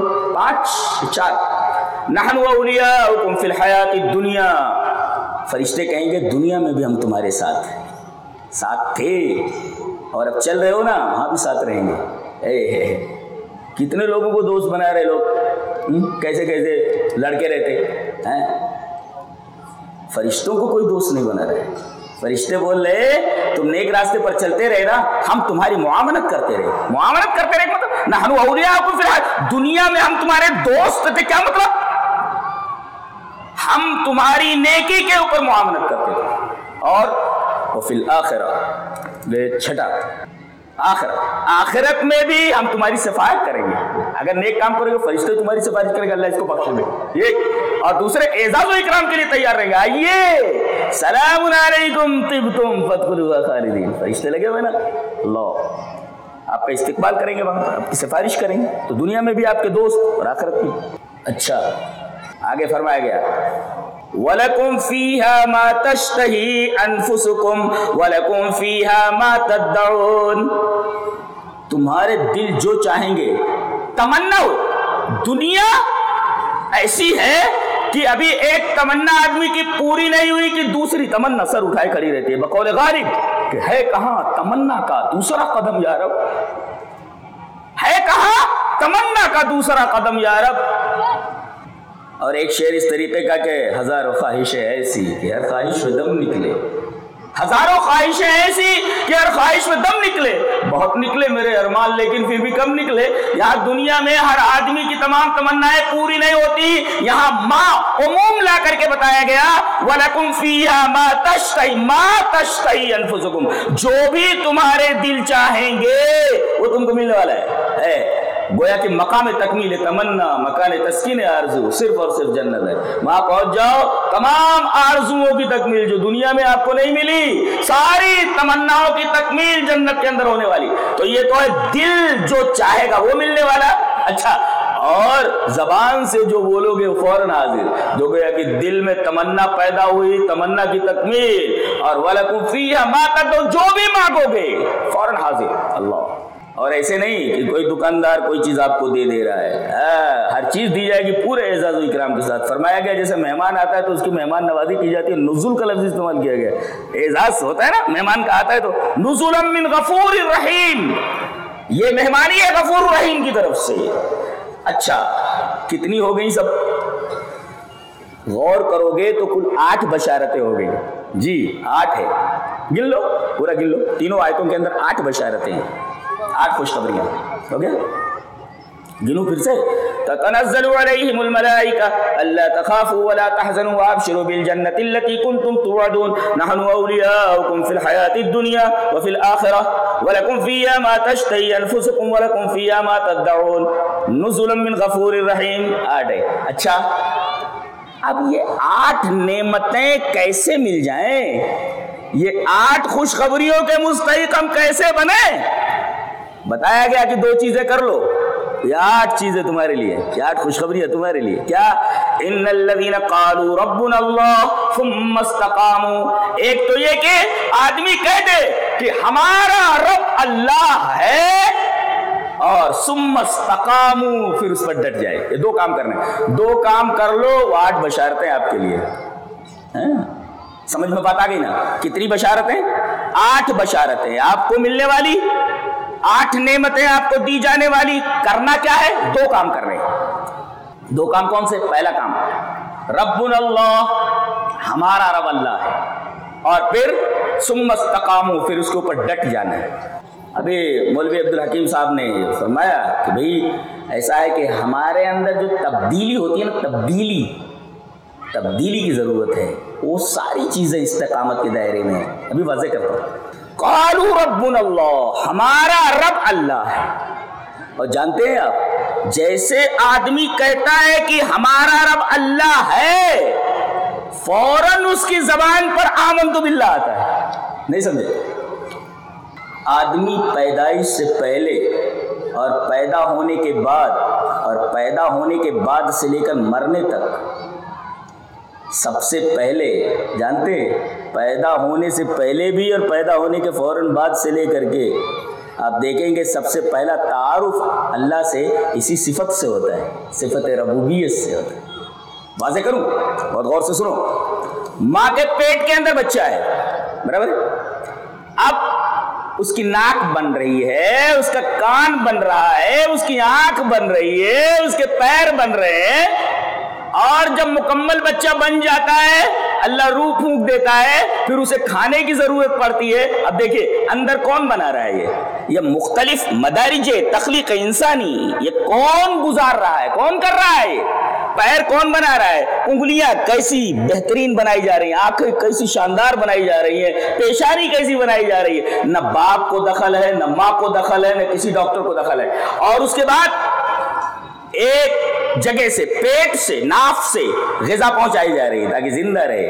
4 नहनु औलियाउकुम फिल हयातिद दुनिया। फरिश्ते कहेंगे दुनिया में भी हम तुम्हारे साथ थे और अब चल रहे हो ना, वहाँ भी साथ रहेंगे। कितने लोगों को दोस्त बना रहे लोग, कैसे कैसे लड़के रहते हैं। फरिश्तों को कोई दोस्त नहीं बना रहे। फरिश्ते बोल रहे तुम नेक रास्ते पर चलते रहे ना, हम तुम्हारी मुआवनत करते रहे। मुआवनत करते रहे मतलब नहनु औलियाउकुम फिल हयातिद दुनिया में हम तुम्हारे दोस्त थे। क्या मतलब? हम तुम्हारी नेकी के ऊपर मुआवनत करते थे। और फिल आखिरह, 6 आखिरत में भी हम तुम्हारी सिफारिश करेंगे। अगर नेक काम करोगे फरिश्ते तुम्हारी सिफारिश करेंगे, अल्लाह इसको बख्श दे। ये और दूसरे एजाज़ व इकराम के लिए तैयार रहेंगे। आइए सलामुन अलैकुम तिब्तुम फदखुलूहा खालिदीन। फरिश्ते लगे हुए ना, अल्लाह आपका इस्तिकबाल करेंगे, वहां पर आपकी सिफारिश करेंगे। तो दुनिया में भी आपके दोस्त और आखिरत में। अच्छा, आगे फरमाया गया वलकुम फीहा मा तश्तही अनफुसुकुम वलकुम फीहा मा तद्दऊन। तुम्हारे दिल जो चाहेंगे, तमन्ना हो। दुनिया ऐसी है कि अभी एक तमन्ना आदमी की पूरी नहीं हुई कि दूसरी तमन्ना सर उठाए खड़ी रहती है बकौल गालिब कि है कहां तमन्ना का दूसरा कदम या रब, है कहां तमन्ना का दूसरा कदम या रब। और एक शेर इस तरीके का कि हजारों ख्वाहिशें ऐसी कि हर ख्वाहिश में दम निकले। हजारों ख्वाहिशें ऐसी कि हर ख्वाहिश में दम निकले। बहुत निकले मेरे अरमान, लेकिन फिर भी कम निकले। यहाँ दुनिया में हर आदमी की तमाम तमन्नाएं पूरी नहीं होती। यहाँ माँ उमूम ला करके बताया गया वलकुम फीहा मा तश्तही अनफुसुकुम। जो भी तुम्हारे दिल चाहेंगे वो तुमको मिलने वाला है। गोया कि मकाम तकमील तमन्ना मकान तस्कीन आरज़ू सिर्फ और सिर्फ जन्नत है। वहां पहुंच जाओ, तमाम आरज़ुओं की तकमील जो दुनिया में आपको नहीं मिली, सारी तमन्नाओं की तकमील जन्नत के अंदर होने वाली। तो ये तो है दिल जो चाहेगा वो मिलने वाला। अच्छा, और जबान से जो बोलोगे वो फौरन हाजिर। जो गया कि दिल में तमन्ना पैदा हुई, तमन्ना की तकमील, और वलकुम फीहा मा तदऊन, जो भी मांगोगे फौरन हाजिर अल्लाह। और ऐसे नहीं कि कोई दुकानदार कोई चीज आपको दे दे रहा है। हर चीज दी जाएगी पूरे एजाज़ व इकराम के साथ। फरमाया गया जैसे मेहमान आता है तो उसकी मेहमान नवाजी की जाती है, नुज़ुल का लफ्ज़ इस्तेमाल किया गया। एजाज होता है ना, मेहमान का आता है तो नुज़ुलन मिन गफूरिर रहीम, ये मेहमानी है गफूर रहीम की तरफ से। अच्छा, कितनी हो गई सब? गौर करोगे तो कुल 8 बशारतें हो गई जी। 8 है, गिन लो, पूरा गिन लो। तीनों आयतों के अंदर 8 बशारतें हैं, 8 खुशखबरियां। हो गया? गिनो फिर से। ततनज़्ज़लु अलैहिमुल मलाइका अल्ला तख़ाफ़ू वला तहज़नू वअबशिरू बिल जन्नति अल्लती कुंतुम तुअदून नहनु औलियाउकुम फिल हयातिद दुनिया व फिल आखिरह वलकुम फीहा मा तश्तही अनफुसुकुम वलकुम फीहा मा तद्दऊन नुज़ुलन मिन गफूरिर रहीम। 8 है। अच्छा, अब ये 8 नेमतें कैसे मिल जाएं? ये 8 खुशखबरियों के मुस्तहिक हम कैसे बने? बताया गया कि 2 चीजें कर लो, ये 8 चीजें तुम्हारे लिए, 8 खुशखबरियां तुम्हारे लिए। क्या? इन्नल्लज़ीना क़ालू रब्बुना अल्लाह सुम्मा इस्तक़ामू। एक तो ये कि आदमी कह दे कि हमारा रब अल्लाह है, और सुम्मा इस्तक़ामू, फिर उस पर डट जाए। ये 2 काम करने, 2 काम कर लो, 8 बशारतें आपके लिए हैं। समझ में बात आ गई ना? कितनी बशारतें? 8 बशारतें आपको मिलने वाली, 8 नेमतें आपको दी जाने वाली। करना क्या है? 2 काम कर रहे हैं। 2 काम कौन से? पहला काम रब्बुन अल्लाह, हमारा रब अल्लाह है, और फिर सुम्मा इस्तक़ामू, फिर उसके ऊपर डट जाना है। अभी मौलवी अब्दुल हकीम साहब ने फरमाया कि भाई ऐसा है कि हमारे अंदर जो तब्दीली होती है ना, तब्दीली की जरूरत है। वो सारी चीजें इस्तिकामत के दायरे में है। अभी वाज़ेह करता हूँ। क़ालू रब्बुना अल्लाह, हमारा रब अल्लाह है। और जानते हैं आप, जैसे आदमी कहता है कि हमारा रब अल्लाह है, फौरन उसकी जबान पर आमन्तु बिल्लाह आता है। नहीं समझे? आदमी पैदाइश से पहले और पैदा होने के बाद और पैदा होने के बाद से लेकर मरने तक सबसे पहले, जानते हैं, पैदा होने से पहले भी और पैदा होने के फौरन बाद से लेकर के आप देखेंगे सबसे पहला तारुफ अल्लाह से इसी सिफत से होता है, सिफत रबूबियत से होता है। वाज़े करूं, बहुत गौर से सुनो। माँ के पेट के अंदर बच्चा है, बराबर है? अब उसकी नाक बन रही है, उसका कान बन रहा है, उसकी आंख बन रही है, उसके पैर बन रहे हैं, और जब मुकम्मल बच्चा बन जाता है अल्लाह रूह फूंक देता है, फिर उसे खाने की जरूरत पड़ती है। अब देखिए अंदर कौन बना रहा है, ये मुख्तलिफ मदारिजे तख्लीक इंसानी, ये कौन गुजार रहा है, कौन कर रहा है? पैर कौन बना रहा है? उंगलियां कैसी बेहतरीन बनाई जा रही हैं, आंखें कैसी शानदार बनाई जा रही हैं, पेशानी कैसी बनाई जा रही है। न बाप को दखल है, न माँ को दखल है, न किसी डॉक्टर को दखल है। और उसके बाद एक जगह से, पेट से, नाफ से ग़िज़ा पहुंचाई जा रही है ताकि जिंदा रहे।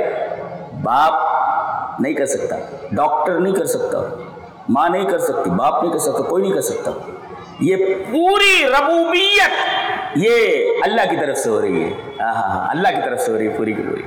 बाप नहीं कर सकता, डॉक्टर नहीं कर सकता, माँ नहीं कर सकती, बाप नहीं कर सकता, कोई नहीं कर सकता। ये पूरी रबूबियत ये अल्लाह की तरफ से हो रही है। अल्लाह की तरफ से हो रही है पूरी की पूरी।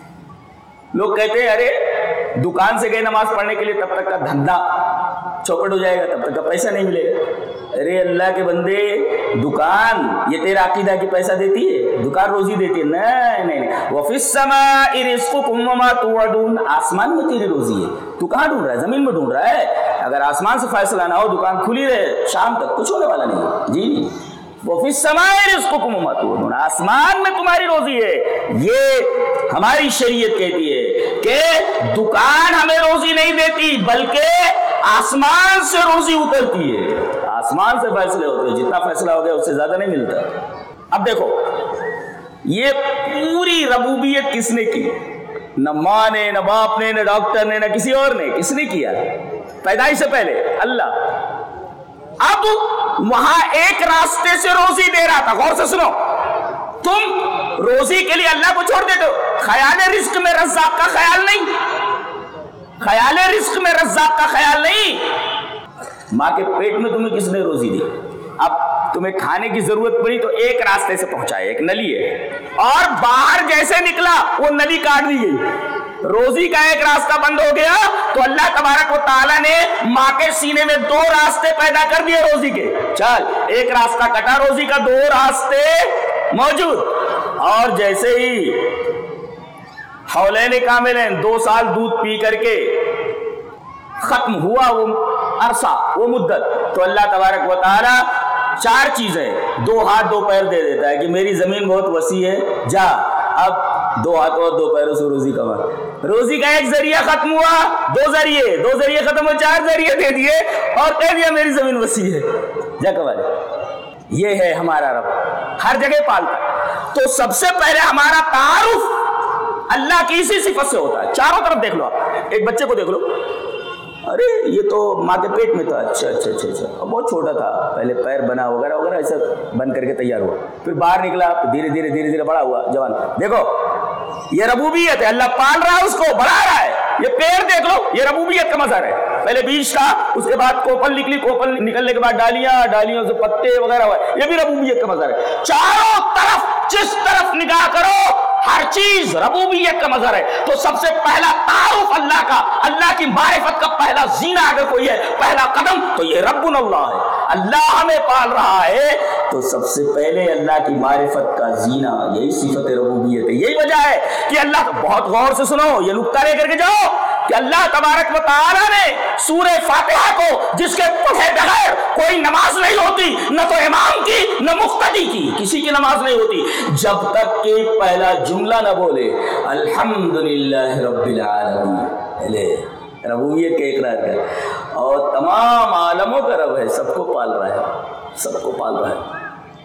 लोग कहते हैं अरे दुकान से गए नमाज पढ़ने के लिए, तब तक का धंधा चौपट हो जाएगा, तब तक का पैसा नहीं मिलेगा। अरे अल्लाह के बंदे, दुकान ये तेरा अकीदा की पैसा देती है? दुकान रोजी देती है? नहीं नहीं। वफ़िस समाई रिज़्क़ुकुम वमा तुअदून, आसमान में तेरी रोजी है, तू कहाँ ढूंढ रहा है? जमीन में ढूंढ रहा है। अगर आसमान से फैसला ना हो, दुकान खुली रहे शाम तक, कुछ होने वाला नहीं। जी, वफ़िस समाई रिज़्क़ुकुम वमा तुअदून, आसमान में तुम्हारी रोजी है। ये हमारी शरीयत कहती है कि दुकान हमें रोजी नहीं देती, बल्कि आसमान से रोजी उतरती है, आसमान से फैसले होते हैं। जितना फैसला हो गया उससे ज्यादा नहीं मिलता। अब देखो ये पूरी रबूबियत किसने की? न माँ ने, न बाप ने, न डॉक्टर ने, न किसी और ने। किसने किया? पैदाइश से पहले अल्लाह। अब वहां एक रास्ते से रोजी दे रहा था, गौर से सुनो। तुम रोजी के लिए अल्लाह को छोड़ देते हो, ख्याल रिस्क में रज़्ज़ाक़ का ख्याल नहीं, ख्याल रिस्क में रज़्ज़ाक़ का ख्याल नहीं। माँ के पेट में तुम्हें किसने रोजी दी? अब तुम्हें खाने की जरूरत पड़ी तो एक रास्ते से पहुंचाए, एक नली है, और बाहर जैसे निकला वो नली काट दी गई। रोजी का एक रास्ता बंद हो गया तो अल्लाह तबारक व तआला ने माँ के सीने में दो रास्ते पैदा कर दिए रोजी के। चल, एक रास्ता कटा रोजी का, दो रास्ते मौजूद। और जैसे ही हौलैन कामिलैन 2 साल दूध पी करके खत्म हुआ वो अरसा, वो मुद्दत, तो अल्लाह तबारक व तआला 4 चीजें, 2 हाथ 2 पैर दे देता है कि मेरी जमीन बहुत वसी है, जा अब 2 हाथ और 2 पैरों से रोजी कमा। रोजी का एक जरिया खत्म हुआ, 2 जरिए खत्म हुए, 4 जरिए दे दिए और कह दिया मेरी जमीन वसी है, जा कमा ले। ये है हमारा रब, हर जगह पालता है। तो सबसे पहले हमारा तारुफ अल्लाह की इसी सिफत से होता है। चारों तरफ देख लो आप, एक बच्चे को देख लो, अरे ये तो माँ के पेट में था, अच्छा, बहुत छोटा था, पहले पैर बना वगैरह वगैरह ऐसा बन करके तैयार हुआ, फिर बाहर निकला, धीरे धीरे बड़ा हुआ, जवान। देखो ये रबूबियत है, अल्लाह पाल रहा है उसको, बढ़ा रहा है। ये पेड़ देख लो, ये रबूबियत का मज़हर है। पहले बीज था, उसके बाद कोपल निकली, कोपल निकलने के बाद डालियों से पत्ते वगैरह हुआ, ये भी रबूबियत का मज़हर है। चारों तरफ जिस तरफ निगाह करो हर चीज रबूबियत का मज़हर है। तो सबसे पहला तारुफ अल्लाह का, अल्लाह की मारिफत का पहला जीना अगर कोई है, पहला कदम, तो ये रब्बुन अल्लाह है, अल्लाह हमें पाल रहा है। तो सबसे पहले अल्लाह की मारिफत का जीना, यही सिफत रबूबियत है। यही वजह है कि अल्लाह, बहुत गौर से सुनो, ये नुक्ता लेकर के जाओ कि अल्लाह तबारक व तआला ने सूरह फातिहा को, जिसके पढ़े बगैर कोई नमाज नहीं होती, न तो इमाम की न मुक्तदी की, किसी की नमाज नहीं होती, जब तक कि पहला जुमला न बोले अल्हम्दुलिल्लाह रब्बिल आलमीन, रबूबियत का इकरार कर। और तमाम आलमों का रब है, सबको पाल रहा है, सबको पाल रहा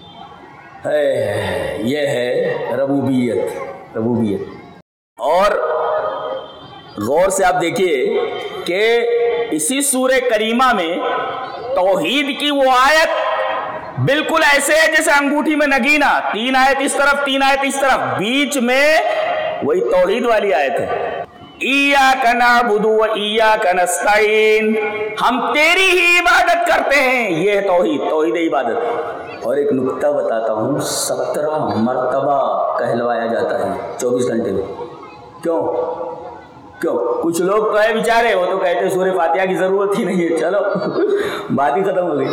है। ये है रबूबियत। और गौर से आप देखिए कि इसी सूरह करीमा में तौहीद की वो आयत बिल्कुल ऐसे है जैसे अंगूठी में नगीना, 3 आयत इस तरफ, 3 आयत इस तरफ, बीच में वही तौहीद वाली आयत है। इय्याका नअबुदु व इय्याका नस्तईन, हम तेरी ही इबादत करते हैं, ये है तौहीद, तौहीद इबादत। और एक नुक्ता बताता हूँ, 17 मरतबा कहलवाया जाता है 24 घंटे में। क्यों? कुछ लोग तो है बेचारे, वो तो कहते हैं सूरह फातिहा की जरूरत ही नहीं है, चलो बात ही खत्म हो गई।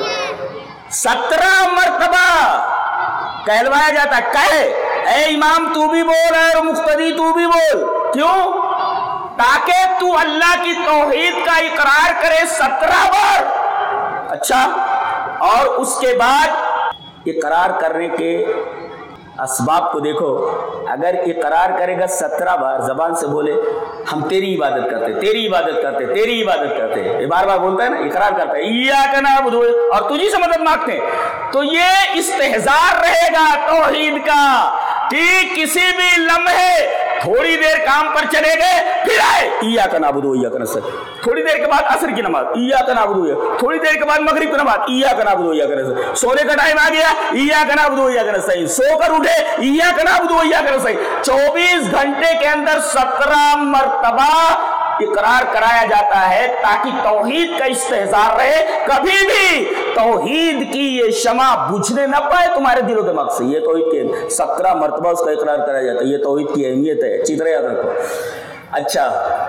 17 मरतबा कहलवाया जाता, कहे ए इमाम तू भी बोल और मुक्तदी तू भी बोल। क्यों? ताकि तू अल्लाह की तौहीद का इकरार करे 17 बार। अच्छा, और उसके बाद इकरार करने के असबाब को देखो। अगर इकरार करेगा 17 बार, जबान से बोले हम तेरी इबादत करते, तेरी इबादत करते, तेरी इबादत करते, ये बार बार बोलता है ना, इकरार करता है इय्याका नअबुदु और तुझी से मदद मांगते हैं, तो ये इस्तेहजार रहेगा तौहीद का कि किसी भी लम्हे थोड़ी देर काम पर चले गए, फिर आए इय्याका नअबुदु व इय्याका नस्तईन, थोड़ी देर के बाद असर की नमाज इय्याका नअबुदु, थोड़ी देर के बाद मगरिब की नमाज इय्याका नअबुदु व इय्याका नस्तईन, सोने का टाइम आ गया इय्याका नअबुदु व इय्याका नस्तईन, सोकर उठे इय्याका नअबुदु व इय्याका नस्तईन। 24 घंटे के अंदर 17 मरतबा इकरार कराया जाता है ताकि तौहीद का इस्तेहजार रहे, कभी भी तौहीद की ये शमा बुझने न पाए तुम्हारे दिलो दिमाग से। ये तौहीद के 17 मरतबा उसका इकरार कराया जाता है, ये तौहीद की अहमियत है, अच्छी तरह याद रखो। अच्छा,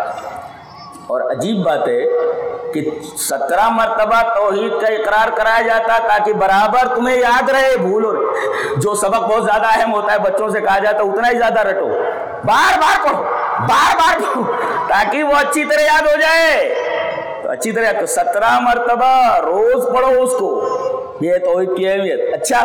और अजीब बात है कि 17 मरतबा तौहीद का इकरार कराया जाता ताकि बराबर तुम्हें याद रहे, भूलो। जो सबक बहुत ज्यादा अहम होता है, बच्चों से कहा जाता है उतना ही ज्यादा रटो, बार बार पढ़ो, बार बार पढ़ो, ताकि वो अच्छी तरह याद हो जाए। तो अच्छी तरह, तो 17 मरतबा रोज पढ़ो उसको, ये तौहीद की अहमियत। अच्छा,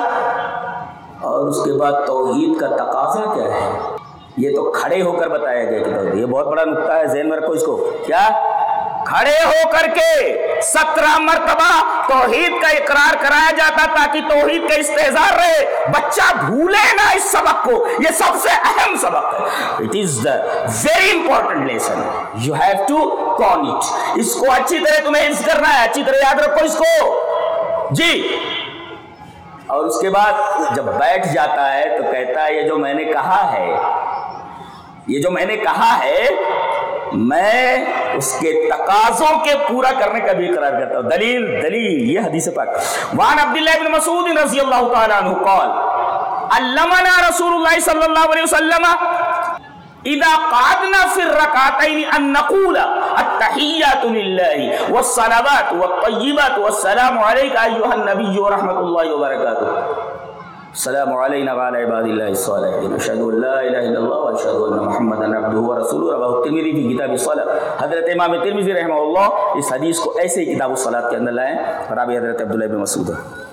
और उसके बाद तौहीद का तकाजा क्या है, ये तो खड़े होकर बताया गया कि ये बहुत बड़ा नुक्ता है, ज़हन में रखो इसको। क्या? खड़े होकर के 17 मरतबा तौहीद का इकरार कराया जाता ताकि तौहीद का इस्तेहजार रहे, बच्चा भूले ना इस सबक को, ये सबसे अहम सबक है। It is the very important lesson, you have to con it. इसको अच्छी तरह तुम्हें हिफ्ज़ करना है, अच्छी तरह याद रखो इसको जी। और उसके बाद जब बैठ जाता है तो कहता है ये जो मैंने कहा है, ये जो मैंने कहा है, मैं उसके तकाज़ों के पूरा करने का भी इकरार करता हूं। दलील दलील ये हदीस पाक। वान अब्दुल्लाह इब्न मसूद रज़ियल्लाहु तआला अन्हु क़ाल अल्लमना रसूलुल्लाह सल्लल्लाहु अलैहि वसल्लम इदा क़अदना फ़ी रकातैन अन नक़ूल अत्तहिय्यातु लिल्लाहि वस्सलावातु वत्तय्यिबातु वस्सलामु अलैका अय्युहन नबिय्यु व रहमतुल्लाहि व बरकातुहू। अस्सलामु अलैना व अला इबादिल्लाहिस सालिहीन अशहदु अन ला इलाहा इल्लल्लाह व अशहदु अन्न मुहम्मदन अब्दुहु व रसूलुहु। रवाहु तिर्मिज़ी फी किताबिस सलात। हज़रत इमाम तिर्मिज़ी रहमहुल्लाह इस हदीस को ऐसे ही किताबुस सलात के अंदर लाए। रावी हज़रत अब्दुल्लाह इब्न मसूद।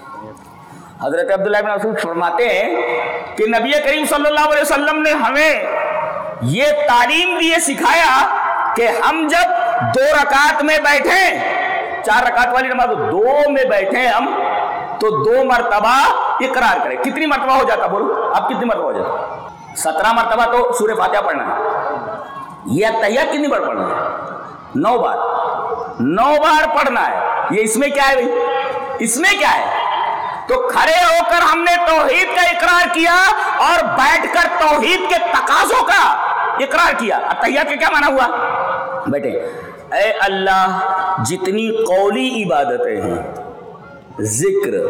हज़रत अब्दुल्लाह इब्न मसूद फरमाते हैं कि नबी करीम सल्लल्लाहु अलैहि वसल्लम ने हमें ये तालीम दी, सिखाया कि हम जब 2 रकात में बैठे, 4 रकात वाली नमाज 2 में बैठे हम, तो 2 मरतबा इकरार करें। कितनी मरतबा हो जाता बोलो, अब कितनी मरतबा हो जाता? 17 मरतबा तो सूरह फातिहा पढ़ना है। ये अत्तहिय्यात कितनी बार पढ़ना है? 9 बार, 9 बार पढ़ना है। ये इसमें क्या है भाई, इसमें क्या है? तो खड़े होकर हमने तौहीद का इकरार किया और बैठकर तौहीद के तकाज़ों का इकरार किया। अत्तहिय्यात का क्या माना हुआ? बैठे, ऐ अल्लाह जितनी कौली इबादतें हैं, जिक्र,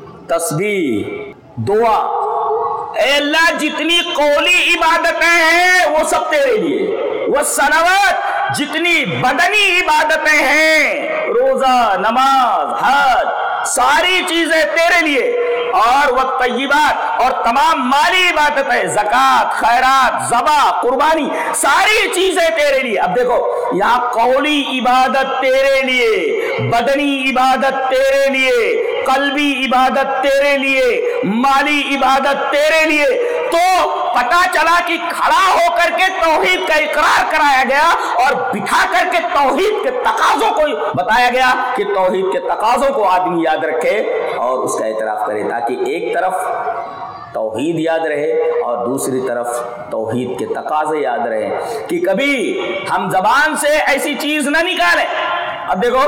तस्बीह, दुआ, ऐ अल्लाह जितनी कौली इबादतें हैं वो सब तेरे लिए। वो सलावत जितनी बदनी इबादतें हैं, रोजा, नमाज, हज, सारी चीजें तेरे लिए। और वह तय्यिबात और तमाम माली इबादतें, ज़कात, खैरात, ज़बा, कुर्बानी, सारी चीजें तेरे लिए। अब देखो यहाँ कौली इबादत तेरे लिए, बदनी इबादत तेरे लिए, कल्बी इबादत तेरे लिए, माली इबादत तेरे लिए। तो पता चला कि खड़ा होकर के तौहीद का इकरार कराया गया और बिठा करके तौहीद के तकाज़ों को बताया गया कि तौहीद के तकाज़ों को आदमी याद रखे और उसका एतराफ़ करे, ताकि एक तरफ तौहीद याद रहे और दूसरी तरफ तौहीद के तकाज़े याद रहे, कि कभी हम जबान से ऐसी चीज न निकालें। अब देखो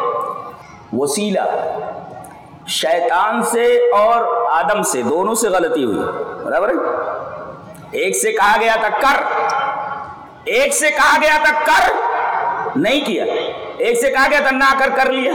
वसीला शैतान से और आदम से, दोनों से गलती हुई, बराबर है। एक से कहा गया था कर, एक से कहा गया था कर, नहीं किया। एक से कहा गया था ना कर लिया।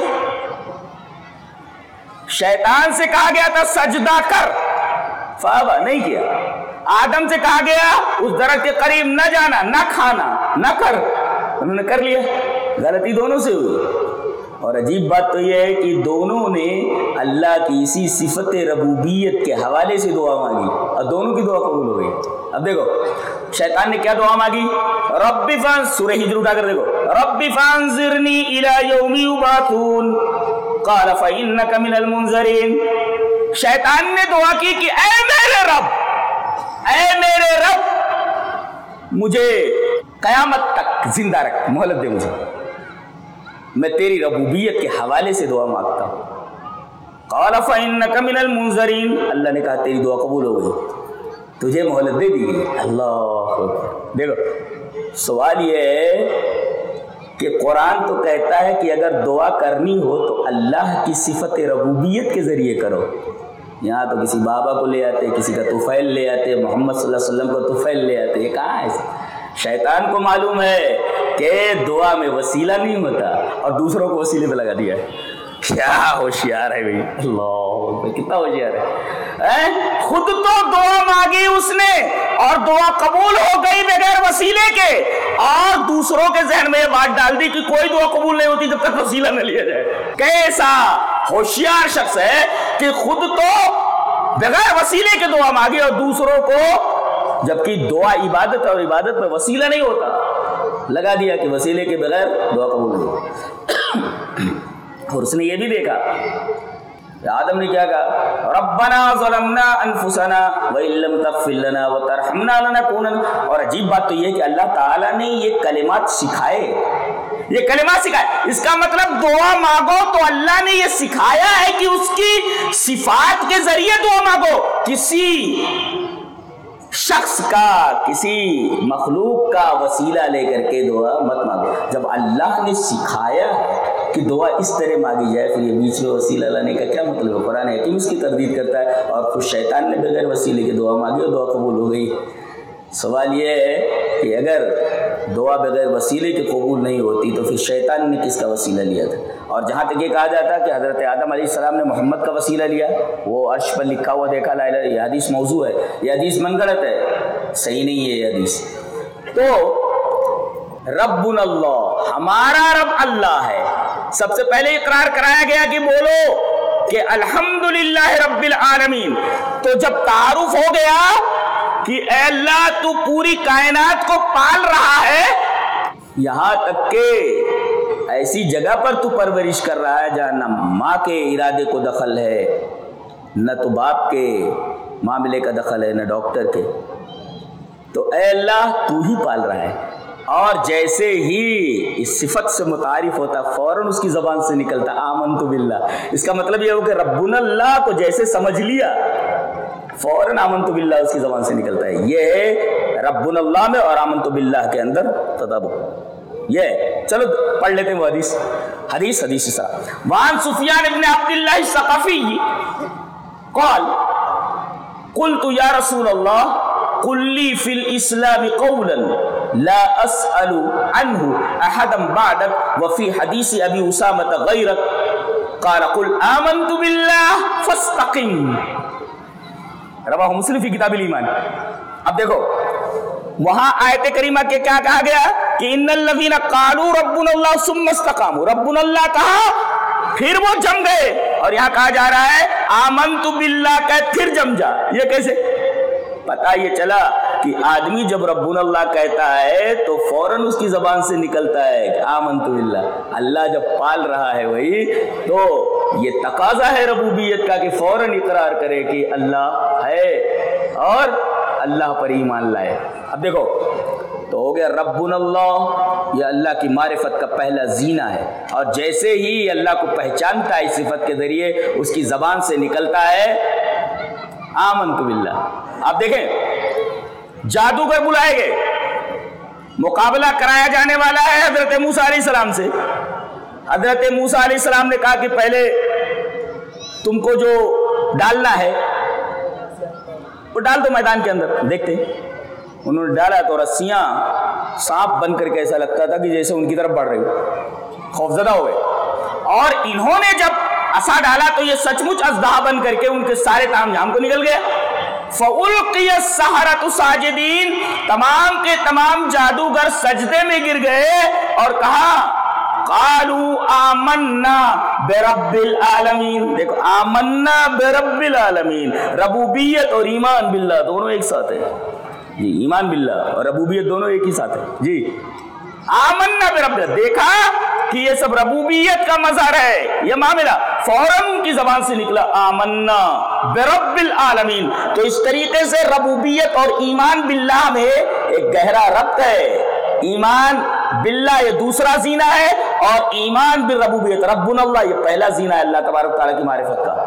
शैतान से कहा गया था सजदा कर, फाबा, नहीं किया। आदम से कहा गया उस दरख्त के करीब न जाना, न खाना, न कर, उन्होंने कर लिया। गलती दोनों से हुई। और अजीब बात तो यह है कि दोनों ने अल्लाह की इसी सिफत रबूबियत के हवाले से दुआ मांगी और दोनों की दुआ कबूल हो गई। अब देखो शैतान ने क्या दुआ मांगी, रब्बी फान, सूरह हिज्र उठाकर देखो, रब्बी फांजिरनी इला यौमी युबातून क़ाल फ़इन्नका मिनल मुनज़रीन। शैतान ने दुआ की कि ऐ मेरे रब मुझे कयामत तक जिंदा रख, मोहलत दे मुझे, मैं तेरी रबूबियत के हवाले से दुआ मांगता हूँ। क़ाल फ़इन्नका मिनल मुनज़रीन, अल्लाह ने कहा तेरी दुआ कबूल हो गई, तुझे मोहलत दे दी गई। अल्लाह, देखो सवाल ये है कि कुरान तो कहता है कि अगर दुआ करनी हो तो अल्लाह की सिफत रबूबियत के जरिए करो। यहाँ तो किसी बाबा को ले आते, किसी का तुफ़ैल ले आते, मोहम्मद सल्लल्लाहु अलैहि वसल्लम को तुफ़ैल ले आते। ये कहाँ है? शैतान को मालूम है कि दुआ में वसीला नहीं होता और दूसरों को वसीले पे लगा दिया है। क्या होशियार है भाई, अल्लाह कितना होशियार है। खुद तो दुआ मांगी उसने और दुआ कबूल हो गई बगैर वसीले के, और दूसरों के जहन में ये बात डाल दी कि कोई दुआ कबूल नहीं होती जब तक वसीला न लिया जाए। कैसा होशियार शख्स है कि खुद तो बगैर वसीले के दुआ मांगी और दूसरों को, जबकि दुआ इबादत और इबादत में वसीला नहीं होता, लगा दिया कि वसीले के बगैर दुआ कबूल नहीं। और उसने ये भी देखा, आदम ने क्या कहा, रब्बना ज़लमना अनफुसना व इल्लम तग़फिर लना व तरहमना लनकूनन। और अजीब बात तो ये है कि अल्लाह ताला ने ये कलिमात सिखाए, ये कलिमात सिखाए। इसका मतलब दुआ मांगो तो अल्लाह ने ये सिखाया है कि उसकी सिफात के जरिए दुआ मांगो। किसी शख्स का, किसी मखलूक का वसीला लेकर के दुआ मत मांगो। जब अल्लाह ने सिखाया है कि दुआ इस तरह मांगी जाए, फिर ये बीच में वसीला लाने का क्या मतलब है? कुरान हकीम इसकी तरदीद करता है। और खुद शैतान ने बगैर वसीले की दुआ मांगी और दुआ कबूल हो गई। सवाल ये है कि अगर दुआ बगैर वसीले के कबूल नहीं होती तो फिर शैतान ने किसका वसीला लिया था? और जहाँ तक ये कहा जाता है कि हज़रत आदम अलैहिस्सलाम ने मोहम्मद का वसीला लिया, वो अर्श पर लिखा हुआ देखा, ला इलाहा, ये हदीस मौजू है, ये हदीस मनगढ़ंत है, सही नहीं है ये हदीस। तो रब्बुनल्लाह, हमारा रब अल्लाह है। सबसे पहले इकरार कराया गया कि बोलो कि अल्हम्दुलिल्लाह रब्बिल आलमीन। तो जब तारुफ हो गया कि अल्लाह तू पूरी कायनात को पाल रहा है, यहां तक के ऐसी जगह पर तू परवरिश कर रहा है जहां न माँ के इरादे को दखल है, न तो बाप के मामले का दखल है, न डॉक्टर के। तो ऐ अल्लाह तू ही पाल रहा है। और जैसे ही इस सिफत से मुतारिफ होता फौरन उसकी ज़बान से निकलता आमनतु बिल्लाह। इसका मतलब यह हो कि रब्बुनल्लाह को जैसे समझ लिया फौरन आमनतु बिल्लाह उसकी ज़बान से निकलता है। यह है रब्बुनल्लाह में और आमनतु बिल्लाह के अंदर तदाबुक। ये चलो पढ़ लेते हैं वो हदीस वान सुफियान इब्न अब्दुल्लाह सक़फ़ी क़ाल क़ुल्तु या रसूल अल्लाह कुल्ली फिल इस्लाम कौलन ला अस्अलु अन्हु अहदम बादक व फी हदीस अबी उसामा गैरक क़ाल कुल आमन्तु बिल्लाह फस्तक़िम रवाहु मुस्लिम फी किताबिल ईमान। अब देखो वहां आयत करीमा के क्या कहा गया कि इन्नल लज़ीना क़ालू रब्बुनल्लाह सुम्मा इस्तक़ामू, रब्बुनल्लाह कहा फिर वो जम गए, और यहां कहा जा रहा है आमन्तु बिल्लाह कहे फिर जम जा। ये कैसे? पता ये चला कि आदमी जब रब्बुनल्लाह कहता है तो फौरन उसकी जबान से निकलता है कि आमन्तु बिल्लाह। अल्लाह जब पाल रहा है वही, तो ये तकाजा है रबूबियत का कि फौरन इकरार करे कि अल्लाह है और अल्लाह पर ईमान लाए। अब देखो तो हो गया रब्बुनल्लाह, ये अल्लाह की मारिफत का पहला जीना है। और जैसे ही अल्लाह को पहचानता है इस सिफत के जरिए उसकी जबान से निकलता है आमन्तु बिल्लाह। आप देखें जादूगर बुलाए गए, मुकाबला कराया जाने वाला है हजरत मूसा अलैहिस्सलाम से। हजरत मूसा अलैहिस्सलाम ने कहा कि पहले तुमको जो डालना है वो डाल दो मैदान के अंदर, देखते उन्होंने डाला तो रस्सियाँ सांप बन करके ऐसा लगता था कि जैसे उनकी तरफ बढ़ रही, खौफजदा हो गए। और इन्होंने जब असा डाला तो ये सचमुच अजदा बन करके उनके सारे तामझाम को निकल गया। फउल्क़िय सहरतु साजिदीन, तमाम के तमाम जादूगर सजदे में गिर गए और कहा कालू आमन्ना बिरब्बिल आलमीन। देखो, आमन्ना बिरब्बिल आलमीन, रबूबियत और ईमान बिल्लाह दोनों एक साथ है जी। ईमान बिल्लाह और रबूबियत दोनों एक ही साथ है जी। आमन्ना बिरब्बिल, देखा कि ये सब रबूबियत का मज़हर है ये मामला, फौरन उनकी जबान से निकला आमन्ना बिरब्बिल आलमीन। तो इस तरीके से रबूबियत और ईमान बिल्लाह में एक गहरा रब्त है। ईमान बिल्लाह ये दूसरा जीना है और ईमान बिल रबूबियत रब्बुनल्लाह ये पहला जीना है अल्लाह तबारक तआला की मारिफत का।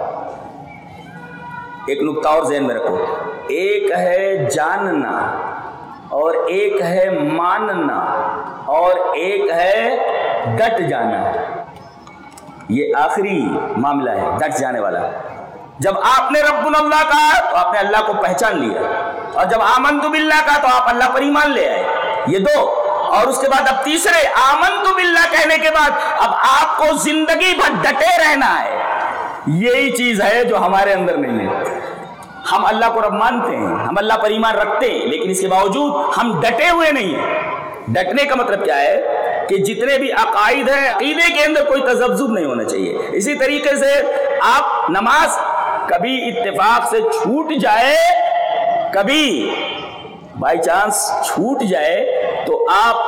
एक नुक्ता और ज़हन में रखो, एक है जानना और एक है मानना और एक है डट जाना। ये आखिरी मामला है, डट जाने वाला। जब आपने रब्बुनल्लाह कहा तो आपने अल्लाह को पहचान लिया, और जब आमन्तु बिल्लाह कहा तो आप अल्लाह पर ईमान ले आए। ये दो, और उसके बाद अब तीसरे आमन्तु बिल्लाह कहने के बाद अब आपको जिंदगी भर डटे रहना है। यही चीज है जो हमारे अंदर नहीं है। हम अल्लाह को रब मानते हैं, हम अल्लाह पर ईमान रखते हैं, लेकिन इसके बावजूद हम डटे हुए नहीं हैं। डटने का मतलब क्या है कि जितने भी अकाइद हैं, अकीदे के अंदर कोई तज़ब्ज़ुब नहीं होना चाहिए। इसी तरीके से आप नमाज कभी इत्तेफाक से छूट जाए, कभी बाई चांस छूट जाए तो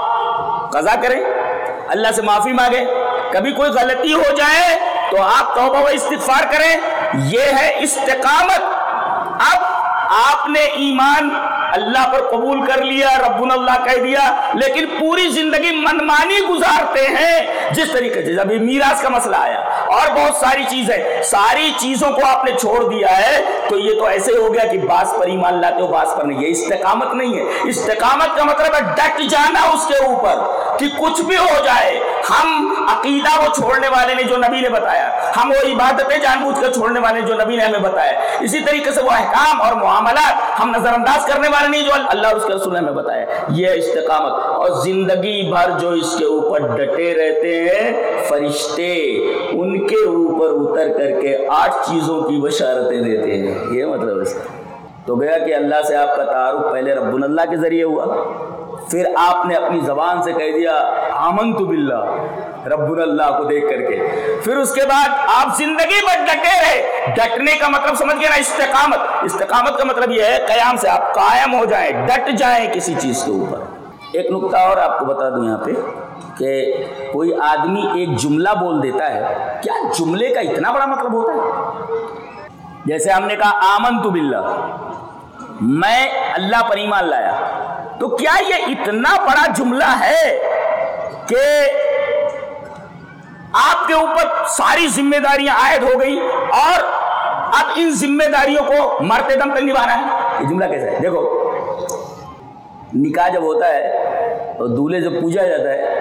आप कज़ा करें, अल्लाह से माफ़ी मांगे। कभी कोई गलती हो जाए तो आप तौबा व इस्तिग़फ़ार करें। यह है इस्तिक़ामत। अब आपने ईमान अल्लाह पर कबूल कर लिया, रब्बुनल्लाह कह दिया, लेकिन पूरी जिंदगी मनमानी गुजारते हैं। जिस तरीके से अभी मीरास का मसला आया और बहुत सारी चीजें, सारी चीजों को आपने छोड़ दिया है, तो ये तो ऐसे हो गया कि बास पर ईमान लाते हो, बास पर नहीं। ये इस्तिकामत नहीं है। इस्तिकामत का मतलब है डट जाना उसके ऊपर कि कुछ भी हो जाए। हम अकीदा वो छोड़ने वाले ने जो नबी ने बताया, हम वो इबादतें जानबूझ कर छोड़ने वाले जो नबी ने हमें बताया। इसी तरीके से वो अहकाम और मुआमलात हम नजरअंदाज करने वाले नहीं जो अल्लाह और उसके रसूल ने हमें बताया। ये इस्तिकामत। और जिंदगी भर जो इसके ऊपर डटे रहते हैं, फरिश्ते उनके ऊपर उतर करके 8 चीजों की बशारतें देते हैं। ये मतलब इसका तो गया कि अल्लाह से आपका तारुफ पहले रब्बुनल्लाह के जरिए हुआ, फिर आपने अपनी जबान से कह दिया आमन्तु बिल्लाह रब्बुनल्लाह को देख करके, फिर उसके बाद आप जिंदगी भर डटे रहे। डटने का मतलब समझ गए ना, इस्तिकामत। इस्तिकामत का मतलब यह है कयाम से आप कायम हो जाएं, डट जाएं किसी चीज के ऊपर। एक नुक्ता और आपको बता दूं यहाँ पे कि कोई आदमी एक जुमला बोल देता है, क्या जुमले का इतना बड़ा मतलब होता है? जैसे हमने कहा आमन्तु बिल्लाह, मैं अल्लाह पर ईमान लाया, तो क्या ये इतना बड़ा जुमला है कि आपके ऊपर सारी जिम्मेदारियां आयद हो गई और अब इन जिम्मेदारियों को मरते दम तक निभाना है? ये जुमला कैसा है? देखो, निकाह जब होता है और दूल्हे जब पूजा जाता है,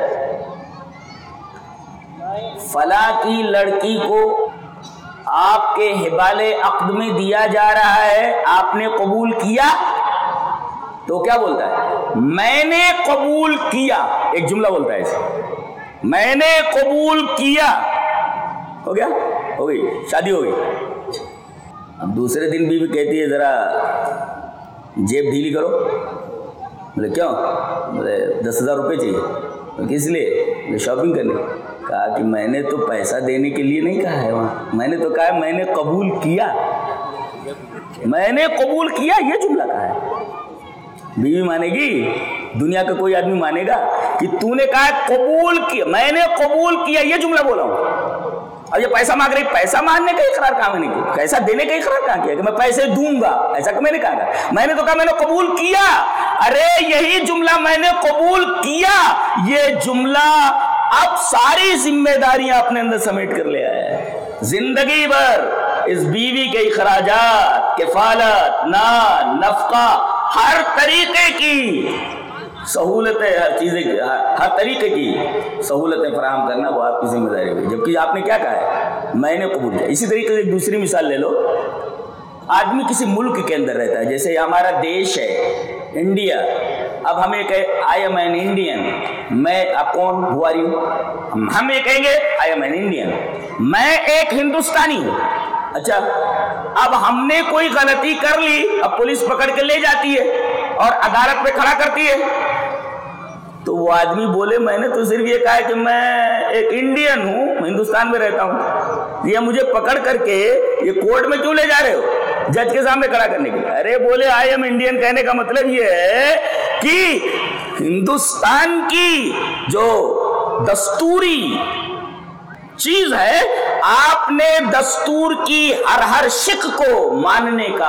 फला की लड़की को आपके हिबाले अक़्द में दिया जा रहा है, आपने कबूल किया, तो क्या बोलता है? मैंने कबूल किया। एक जुमला बोलता है इसे, मैंने कबूल किया। हो गया, हो गई, शादी हो गई। अब दूसरे दिन बीवी कहती है जरा जेब ढीली करो। बोले क्यों? बोले 10,000 रुपये चाहिए। तो किस लिए? बोले शॉपिंग करने। कहा कि मैंने तो पैसा देने के लिए नहीं कहा है वहाँ, मैंने तो कहा मैंने कबूल किया, मैंने कबूल किया। ये जुमला कहा है। बीवी मानेगी? दुनिया का कोई आदमी मानेगा कि तूने कहा कबूल किया, मैंने कबूल किया, ये जुमला बोला हूँ। और ये पैसा मांग रही, पैसा मांगने का इकरार कहा मैंने किया, पैसा देने का इकरार कहा किया कि मैं पैसे दूंगा, ऐसा कि मैंने कहा? मैंने तो कहा मैंने कबूल किया। अरे यही जुमला मैंने कबूल किया, ये जुमला अब सारी जिम्मेदारियां अपने अंदर समेट कर ले आया है। जिंदगी भर इस बीवी के इखराजात, किफालत, नान, नफका, हर तरीके की सहूलतें, हर चीजें, हर तरीके की सहूलतें फराहम करना वो आपकी जिम्मेदारी होगी। जबकि आपने क्या कहा है? मैंने कबूल किया। इसी तरीके से एक दूसरी मिसाल ले लो। आदमी किसी मुल्क के अंदर रहता है, जैसे हमारा देश है, इंडिया। अब हम ये कहे आई एम एन इंडियन, मैं आप कौन, हु आर यू? हम ये कहेंगे आई एम एन इंडियन, मैं एक हिंदुस्तानी हूं। अच्छा, अब हमने कोई गलती कर ली, अब पुलिस पकड़ के ले जाती है और अदालत में खड़ा करती है, तो वो आदमी बोले मैंने तो सिर्फ ये कहा है कि मैं एक इंडियन हूं, हिंदुस्तान में रहता हूं, ये मुझे पकड़ करके ये कोर्ट में क्यों ले जा रहे हो, जज के सामने खड़ा करने के लिए? अरे बोले आई एम इंडियन कहने का मतलब ये है कि हिंदुस्तान की जो दस्तूरी चीज है, आपने दस्तूर की हर शिक को मानने का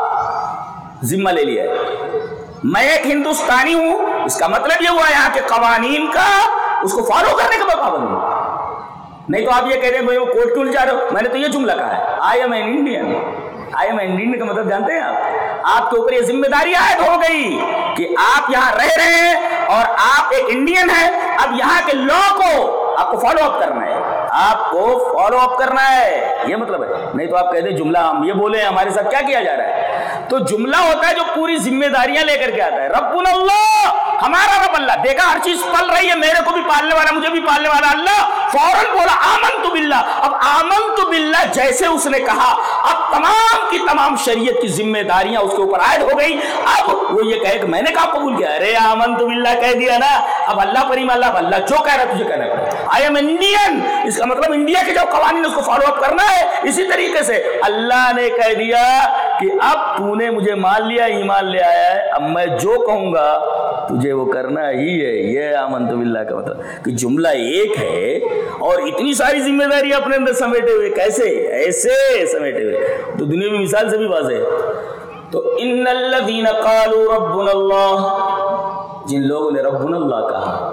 जिम्मा ले लिया है। मैं एक हिंदुस्तानी हूं, इसका मतलब ये हुआ यहाँ के कवानीन का उसको फॉलो करने का मैं पाबंद हूं। नहीं तो आप ये कह रहे हैं भाई वो कोर्ट क्यों जा रहे हो, मैंने तो ये जुमला कहा है I am an Indian. I am an Indian का मतलब जानते हैं आप? आपके ऊपर ये जिम्मेदारी आयद हो गई कि आप यहाँ रह रहे हैं और आप एक इंडियन हैं। अब यहाँ के लॉ को आपको फॉलो अप करना है, आपको फॉलो अप करना है, ये मतलब है। नहीं तो आप कहते जुमला हम ये बोले हमारे साथ क्या किया जा रहा है, तो जुमला होता है जो पूरी जिम्मेदारियां लेकर के आता है। रब्बुन अल्लाह, हमारा रब अल्लाह। देखा हर चीज पल रही है, मेरे को भी पालने वाला, मुझे भी पालने वाला अल्लाह। फौरन बोला आमनतु बिल्लाह। अब आमनतु बिल्लाह जैसे उसने कहा, अब तमाम की तमाम शरीयत की जिम्मेदारियां उसके ऊपर आयद हो गई। अब वो ये कहे कि मैंने कहा कबूल किया, अरे आमनतु बिल्लाह कह दिया ना, अब अल्लाह पर ईमान, अल्लाह जो कह रहा है तुझे कहना पड़ेगा। आई एम इंडियन, इसका मतलब इंडिया के जो कवानीन उसको फॉलो अप करना है। इसी तरीके से अल्लाह ने कह दिया कि अब तूने मुझे मान लिया, ईमान ले आया है, अब मैं जो कहूंगा तुझे वो करना ही है। ये आमनतु बिल्लाह का मतलब कि जुमला एक है और इतनी सारी जिम्मेदारी अपने अंदर समेटे हुए, कैसे ऐसे समेटे हुए, तो दुनिया में मिसाल से भी वाज़ेह है। तो इन्नल्लज़ीना क़ालू रब्बुनल्लाह, जिन लोगों ने रब्बुनल्लाह कहा,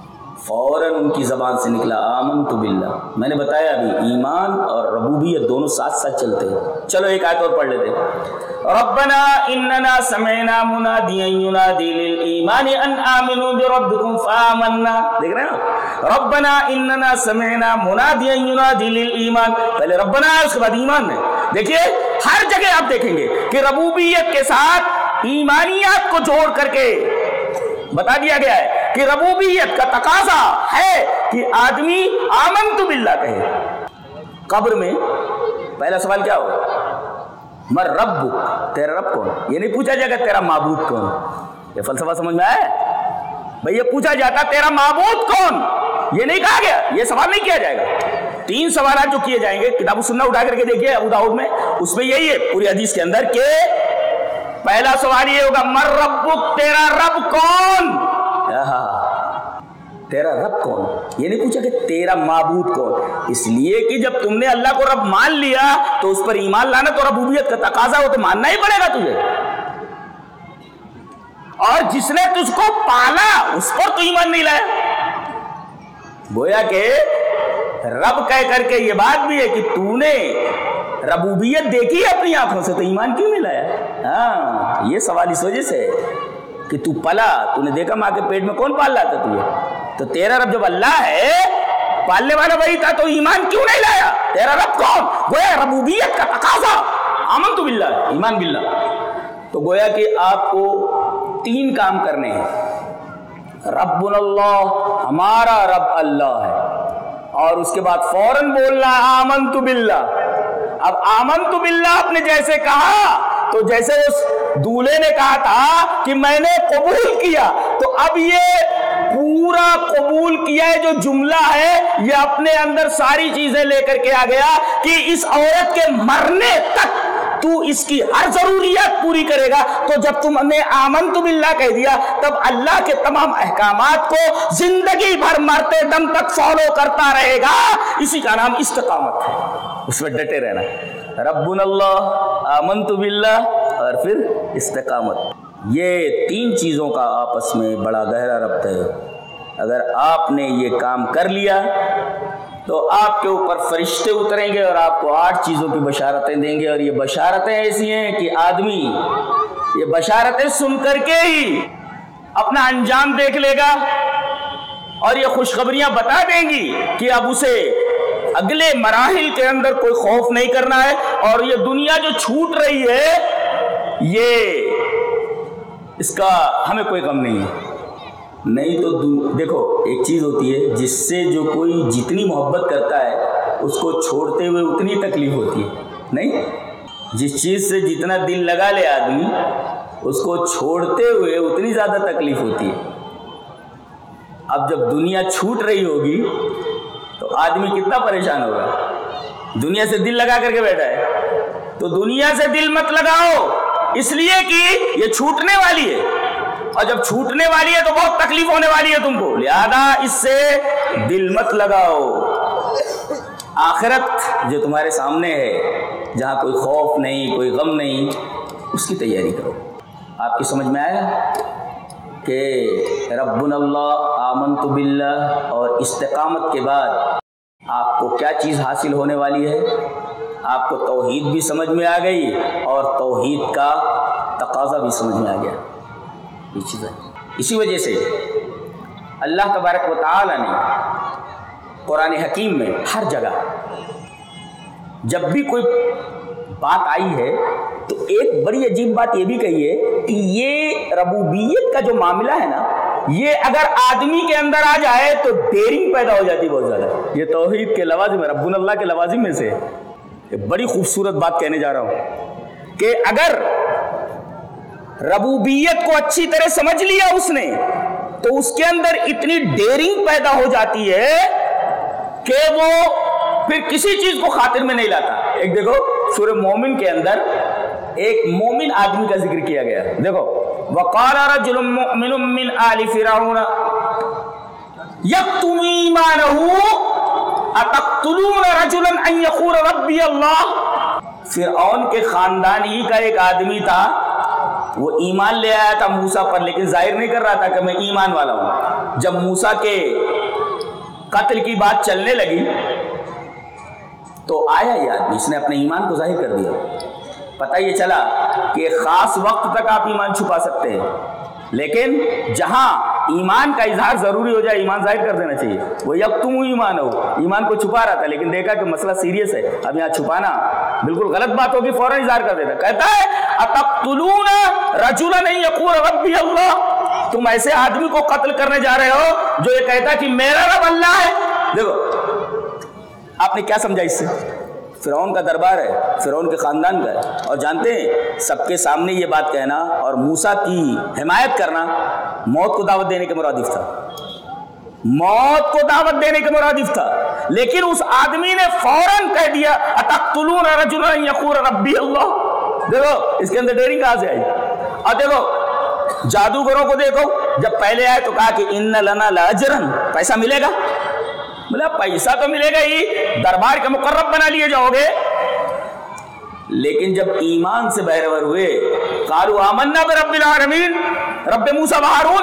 फौरन उनकी ज़बान से निकला आमनतु बिल्लाह। मैंने बताया अभी ईमान और रबूबियत दोनों साथ साथ चलते हैं। चलो एक आयत और पढ़ लेते हैं। रब्बना इन्नना समिअना मुनादियन युनादी लिल ईमानि अन आमिनू बिरब्बिकुम फआमन्ना। देख रहे हैं, रब्बना इन्नना समिअना मुनादियन युनादी लिल ईमान, पहले रब्बना है उसके बाद ईमान है। देखिए हर जगह आप देखेंगे कि रबूबियत के साथ ईमानियात को जोड़ करके बता दिया गया है कि रबूबियत का तकाजा है कि आदमी आमनतु बिल्लाह कहे। कब्र में पहला सवाल क्या होगा, मर रब्बुक, तेरा रब कौन? ये नहीं पूछा जाएगा तेरा माबूद कौन। ये फलसफा समझ में आया भाई? ये पूछा जाता तेरा माबूद कौन, ये नहीं कहा गया, ये सवाल नहीं किया जाएगा। 3 सवाल जो किए जाएंगे, किताब सुन्ना उठा करके देखिए अबू दाऊद में, उसमें यही है पूरी हदीस के अंदर के पहला सवाल ये होगा मर रब्बुक, तेरा रब कौन? तेरा रब कौन, ये नहीं पूछा कि तेरा माबूद कौन, इसलिए कि जब तुमने अल्लाह को रब मान लिया तो उस पर ईमान लाना तो रबूबियत का तकाजा हो, तो मानना ही पड़ेगा तुझे। और जिसने तुझको पाला उस पर तो ईमान नहीं लाया। गोया के रब कह करके ये बात भी है कि तूने रबूबियत देखी है अपनी आंखों से, तो ईमान क्यों नहीं लाया? हाँ, ये सवाल इस वजह से कि तू पला, तूने देखा माँ के पेट में कौन पाल रहा था तुझे, तो तेरा रब जब अल्लाह है, पालने वाला वही था, तो ईमान क्यों नहीं लाया? तेरा रब कौन? गोया रबूबियत का तकाजा आमनतु बिल्लाह, ईमान बिल्लाह। तो गोया कि आपको 3 काम करने हैं। रब्बुनल्लाह, हमारा रब अल्लाह है, और उसके बाद फौरन बोलना आमनतु बिल्लाह। अब आमनतु बिल्लाह आपने जैसे कहा, तो जैसे उस दूल्हे ने कहा था कि मैंने कबूल किया, तो अब ये पूरा कबूल किया है जो जुमला है, ये अपने अंदर सारी चीजें लेकर के आ गया कि इस औरत के मरने तक तू इसकी हर जरूरियत पूरी करेगा। तो जब तुमने आमनतु बिल्लाह कह दिया, तब अल्लाह के तमाम अहकामात को जिंदगी भर मरते दम तक फॉलो करता रहेगा। इसी का नाम इस्तिकामत है, उसमें डटे रहना। रब्बुनल्लाह, आमनतु बिल्लाह और फिर इस्तिकामत, ये 3 चीज़ों का आपस में बड़ा गहरा रब्त है। अगर आपने ये काम कर लिया तो आपके ऊपर फरिश्ते उतरेंगे और आपको 8 चीज़ों की बशारतें देंगे। और ये बशारतें ऐसी हैं कि आदमी ये बशारतें सुन करके ही अपना अंजाम देख लेगा, और ये खुशखबरियां बता देंगी कि अब उसे अगले मराहिल के अंदर कोई खौफ नहीं करना है। और ये दुनिया जो छूट रही है, ये اس کا ہمیں کوئی غم نہیں ہے. نہیں تو دیکھو ایک چیز ہوتی ہے جس سے جو کوئی جتنی محبت کرتا ہے اس کو چھوڑتے ہوئے اتنی تکلیف ہوتی ہے. نہیں، جس چیز سے جتنا دل لگا لے آدمی اس کو چھوڑتے ہوئے اتنی زیادہ تکلیف ہوتی ہے. اب جب دنیا چھوٹ رہی ہوگی تو آدمی کتنا پریشان ہوگا. دنیا سے دل لگا کر کے بیٹھا ہے تو دنیا سے دل مت لگاؤ، اس لیے کہ یہ چھوٹنے والی ہے، اور جب چھوٹنے والی ہے تو بہت تکلیف ہونے والی ہے تم کو، لہذا اس سے دل مت لگاؤ. آخرت جو تمہارے سامنے ہے، جہاں کوئی خوف نہیں، کوئی غم نہیں، اس کی تیاری کرو. آپ کی سمجھ میں آیا کہ ربنا اللہ، آمنت باللہ اور استقامت کے بعد آپ کو کیا چیز حاصل ہونے والی ہے؟ آپ کو توحید بھی سمجھ میں آ گئی اور توحید کا تقاضا بھی سمجھ میں آ گیا. یہ چیز ہے. اسی وجہ سے اللہ تبارک و تعالی نے قرآن حکیم میں ہر جگہ جب بھی کوئی بات آئی ہے تو ایک بڑی عجیب بات یہ بھی کہی ہے کہ یہ ربوبیت کا جو معاملہ ہے نا، یہ اگر آدمی کے اندر آ جائے تو ڈیرنگ پیدا ہو جاتی بہت زیادہ. یہ توحید کے لوازم، ربنا اللہ کے لوازم میں سے ایک بڑی خوبصورت بات کہنے جا رہا ہوں کہ اگر ربوبیت کو اچھی طرح سمجھ لیا اس نے تو اس کے اندر اتنی ڈیرنگ پیدا ہو جاتی ہے کہ وہ پھر کسی چیز کو خاطر میں نہیں لاتا. ایک دیکھو سورہ مومن کے اندر ایک مومن آدمی کا ذکر کیا گیا. دیکھو وقال رجل مؤمن من آل فرعون یکتم ایمانہ اتقتلون رجلا ان یقول ربی اللہ. فرعون کے خاندان ہی کا ایک آدمی تھا، وہ ایمان لے آیا تھا موسیٰ پر، لیکن ظاہر نہیں کر رہا تھا کہ میں ایمان والا ہوں. جب موسیٰ کے قتل کی بات چلنے لگی تو آیا یہ آدمی، اس نے اپنے ایمان کو ظاہر کر دیا. پتہ یہ چلا کہ ایک خاص وقت تک آپ ایمان چھپا سکتے ہیں، لیکن جہاں ایمان کا اظہار ضروری ہو جائے ایمان ظاہر کر دینا چاہیے. وہ یکتم ایمان ہو، ایمان کو چھپا رہا تھا لیکن دیکھا کہ مسئلہ سیریس ہے، اب یہاں چھپانا بالکل غلط بات ہوگی، فوراً اظہار کر دیتا. کہتا ہے اتقتلون رجلا ان یقول ربی اللہ، تم ایسے آدمی کو قتل کرنے جا رہے ہو جو یہ کہتا کہ میرا رب اللہ ہے. دیکھو آپ نے کیا سمجھا اس سے؟ فرعون کا دربار ہے، فرعون کے خاندان کا ہے، اور جانتے ہیں سب کے سامنے یہ بات کہنا اور موسیٰ کی حمایت کرنا موت کو دعوت دینے کے مرادف تھا، موت کو دعوت دینے کے مرادف تھا. لیکن اس آدمی نے فوراً کہہ دیا اتقتلون رجلا ان یقول ربی اللہ. دیکھو اس کے اندر ڈیرنگ کہاں سے آئی. اور دیکھو جادوگروں کو دیکھو، جب پہلے آئے تو کہا کہ ان لنا لاجرن، پیسہ ملے گا. بولا پیسہ تو ملے گا ہی، دربار کے مقرب بنا لیے جاؤ گے. لیکن جب ایمان سے بہرور ہوئے قالوا آمنا برب العالمین، رب موسیٰ و ہارون،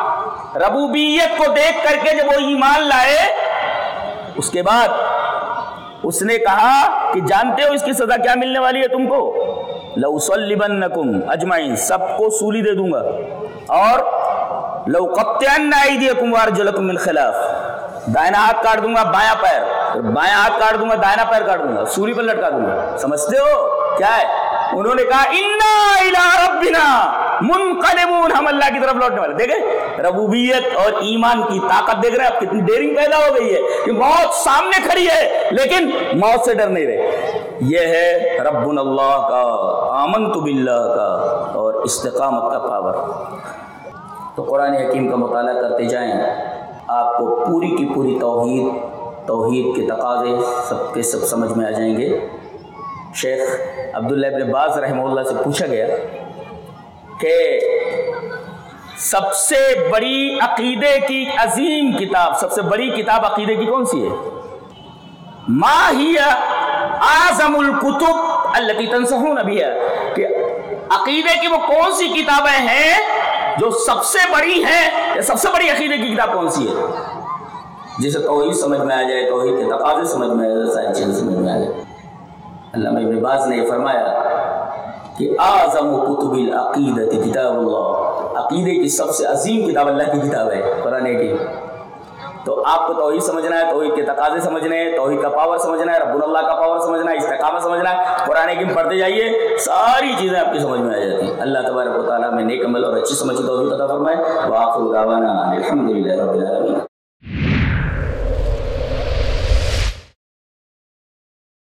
ربوبیت کو دیکھ کر کے جب وہ ایمان لائے اس کے بعد اس نے کہا کہ جانتے ہو اس کی سزا کیا ملنے والی ہے تم کو؟ لَأُصَلِّبَنَّكُمْ اجمعین، سب کو سولی دے دوں گا، اور لَأُقَطِّعَنَّ أَيْدِيَكُمْ وَأَرْجُلَكُمْ مِنْ خِلَافٍ، دائنا ہاتھ کاٹ دوں گا بایاں پیر، بایاں ہاتھ کاٹ دوں گا دائنا پیر کاٹ دوں گا، سولی پر لٹکا دوں گا. سمجھتے ہو کیا ہے؟ انہوں نے کہا اِنَّا إِلَىٰ رَبِّنَا مُنْقَلِبُونَ، ہم اللہ کی طرف لوٹنے والے. دیکھیں ربوبیت اور ایمان کی طاقت دیکھ رہے ہیں، اب کتنی ڈیرنگ پیدا ہو گئی ہے کہ موت سامنے کھڑی ہے لیکن موت سے ڈر نہیں رہے. یہ ہے ربنا اللہ کا، آمنت باللہ کا اور استقامت کا پاور. تو قرآن حکیم کا مطالعہ کرتے جائیں، آپ کو پوری کی پوری توحید کے تقاضے سب کے سب سمجھ میں آ جائیں گے. شیخ عبداللہ ابن باز رحمہ اللہ سے پوچھا گیا کہ سب سے بڑی عقیدے کی عظیم کتاب، سب سے بڑی کتاب عقیدے کی کون سی ہے؟ ما ہی اعظم الکتب التی تنصحون بہا، کہ عقیدے کی وہ کون سی کتابیں ہیں جو سب سے بڑی ہیں، یا سب سے بڑی عقیدے کی کتاب کون سی ہے؟ جسے توحید سمجھ میں آ جائے، توحید کے تقاضے سمجھ میں آ جائے، ساری چیزیں سمجھ میں آ جائے. علامہ ابن باز نے یہ فرمایا کہ اعظم کتب العقیدۃ کتاب اللہ، عقیدے کی سب سے عظیم کتاب اللہ کی کتاب ہے قرآن حکیم. तो आपको तौहीद समझना है, तौहीद के तकाजे समझने हैं, तौहीद का पावर समझना है, रब्बुल अल्लाह का पावर समझना है, इस्तिकामत समझना है, कुरान हकीम पढ़ते जाइए, सारी चीज़ें आपकी समझ में आ जाती हैं। अल्लाह तबारक व तआला में नेक अमल और अच्छी समझ की तौफीक अता फरमाए। व आखिरु दावाना अल्हम्दुलिल्लाहि रब्बिल आलमीन।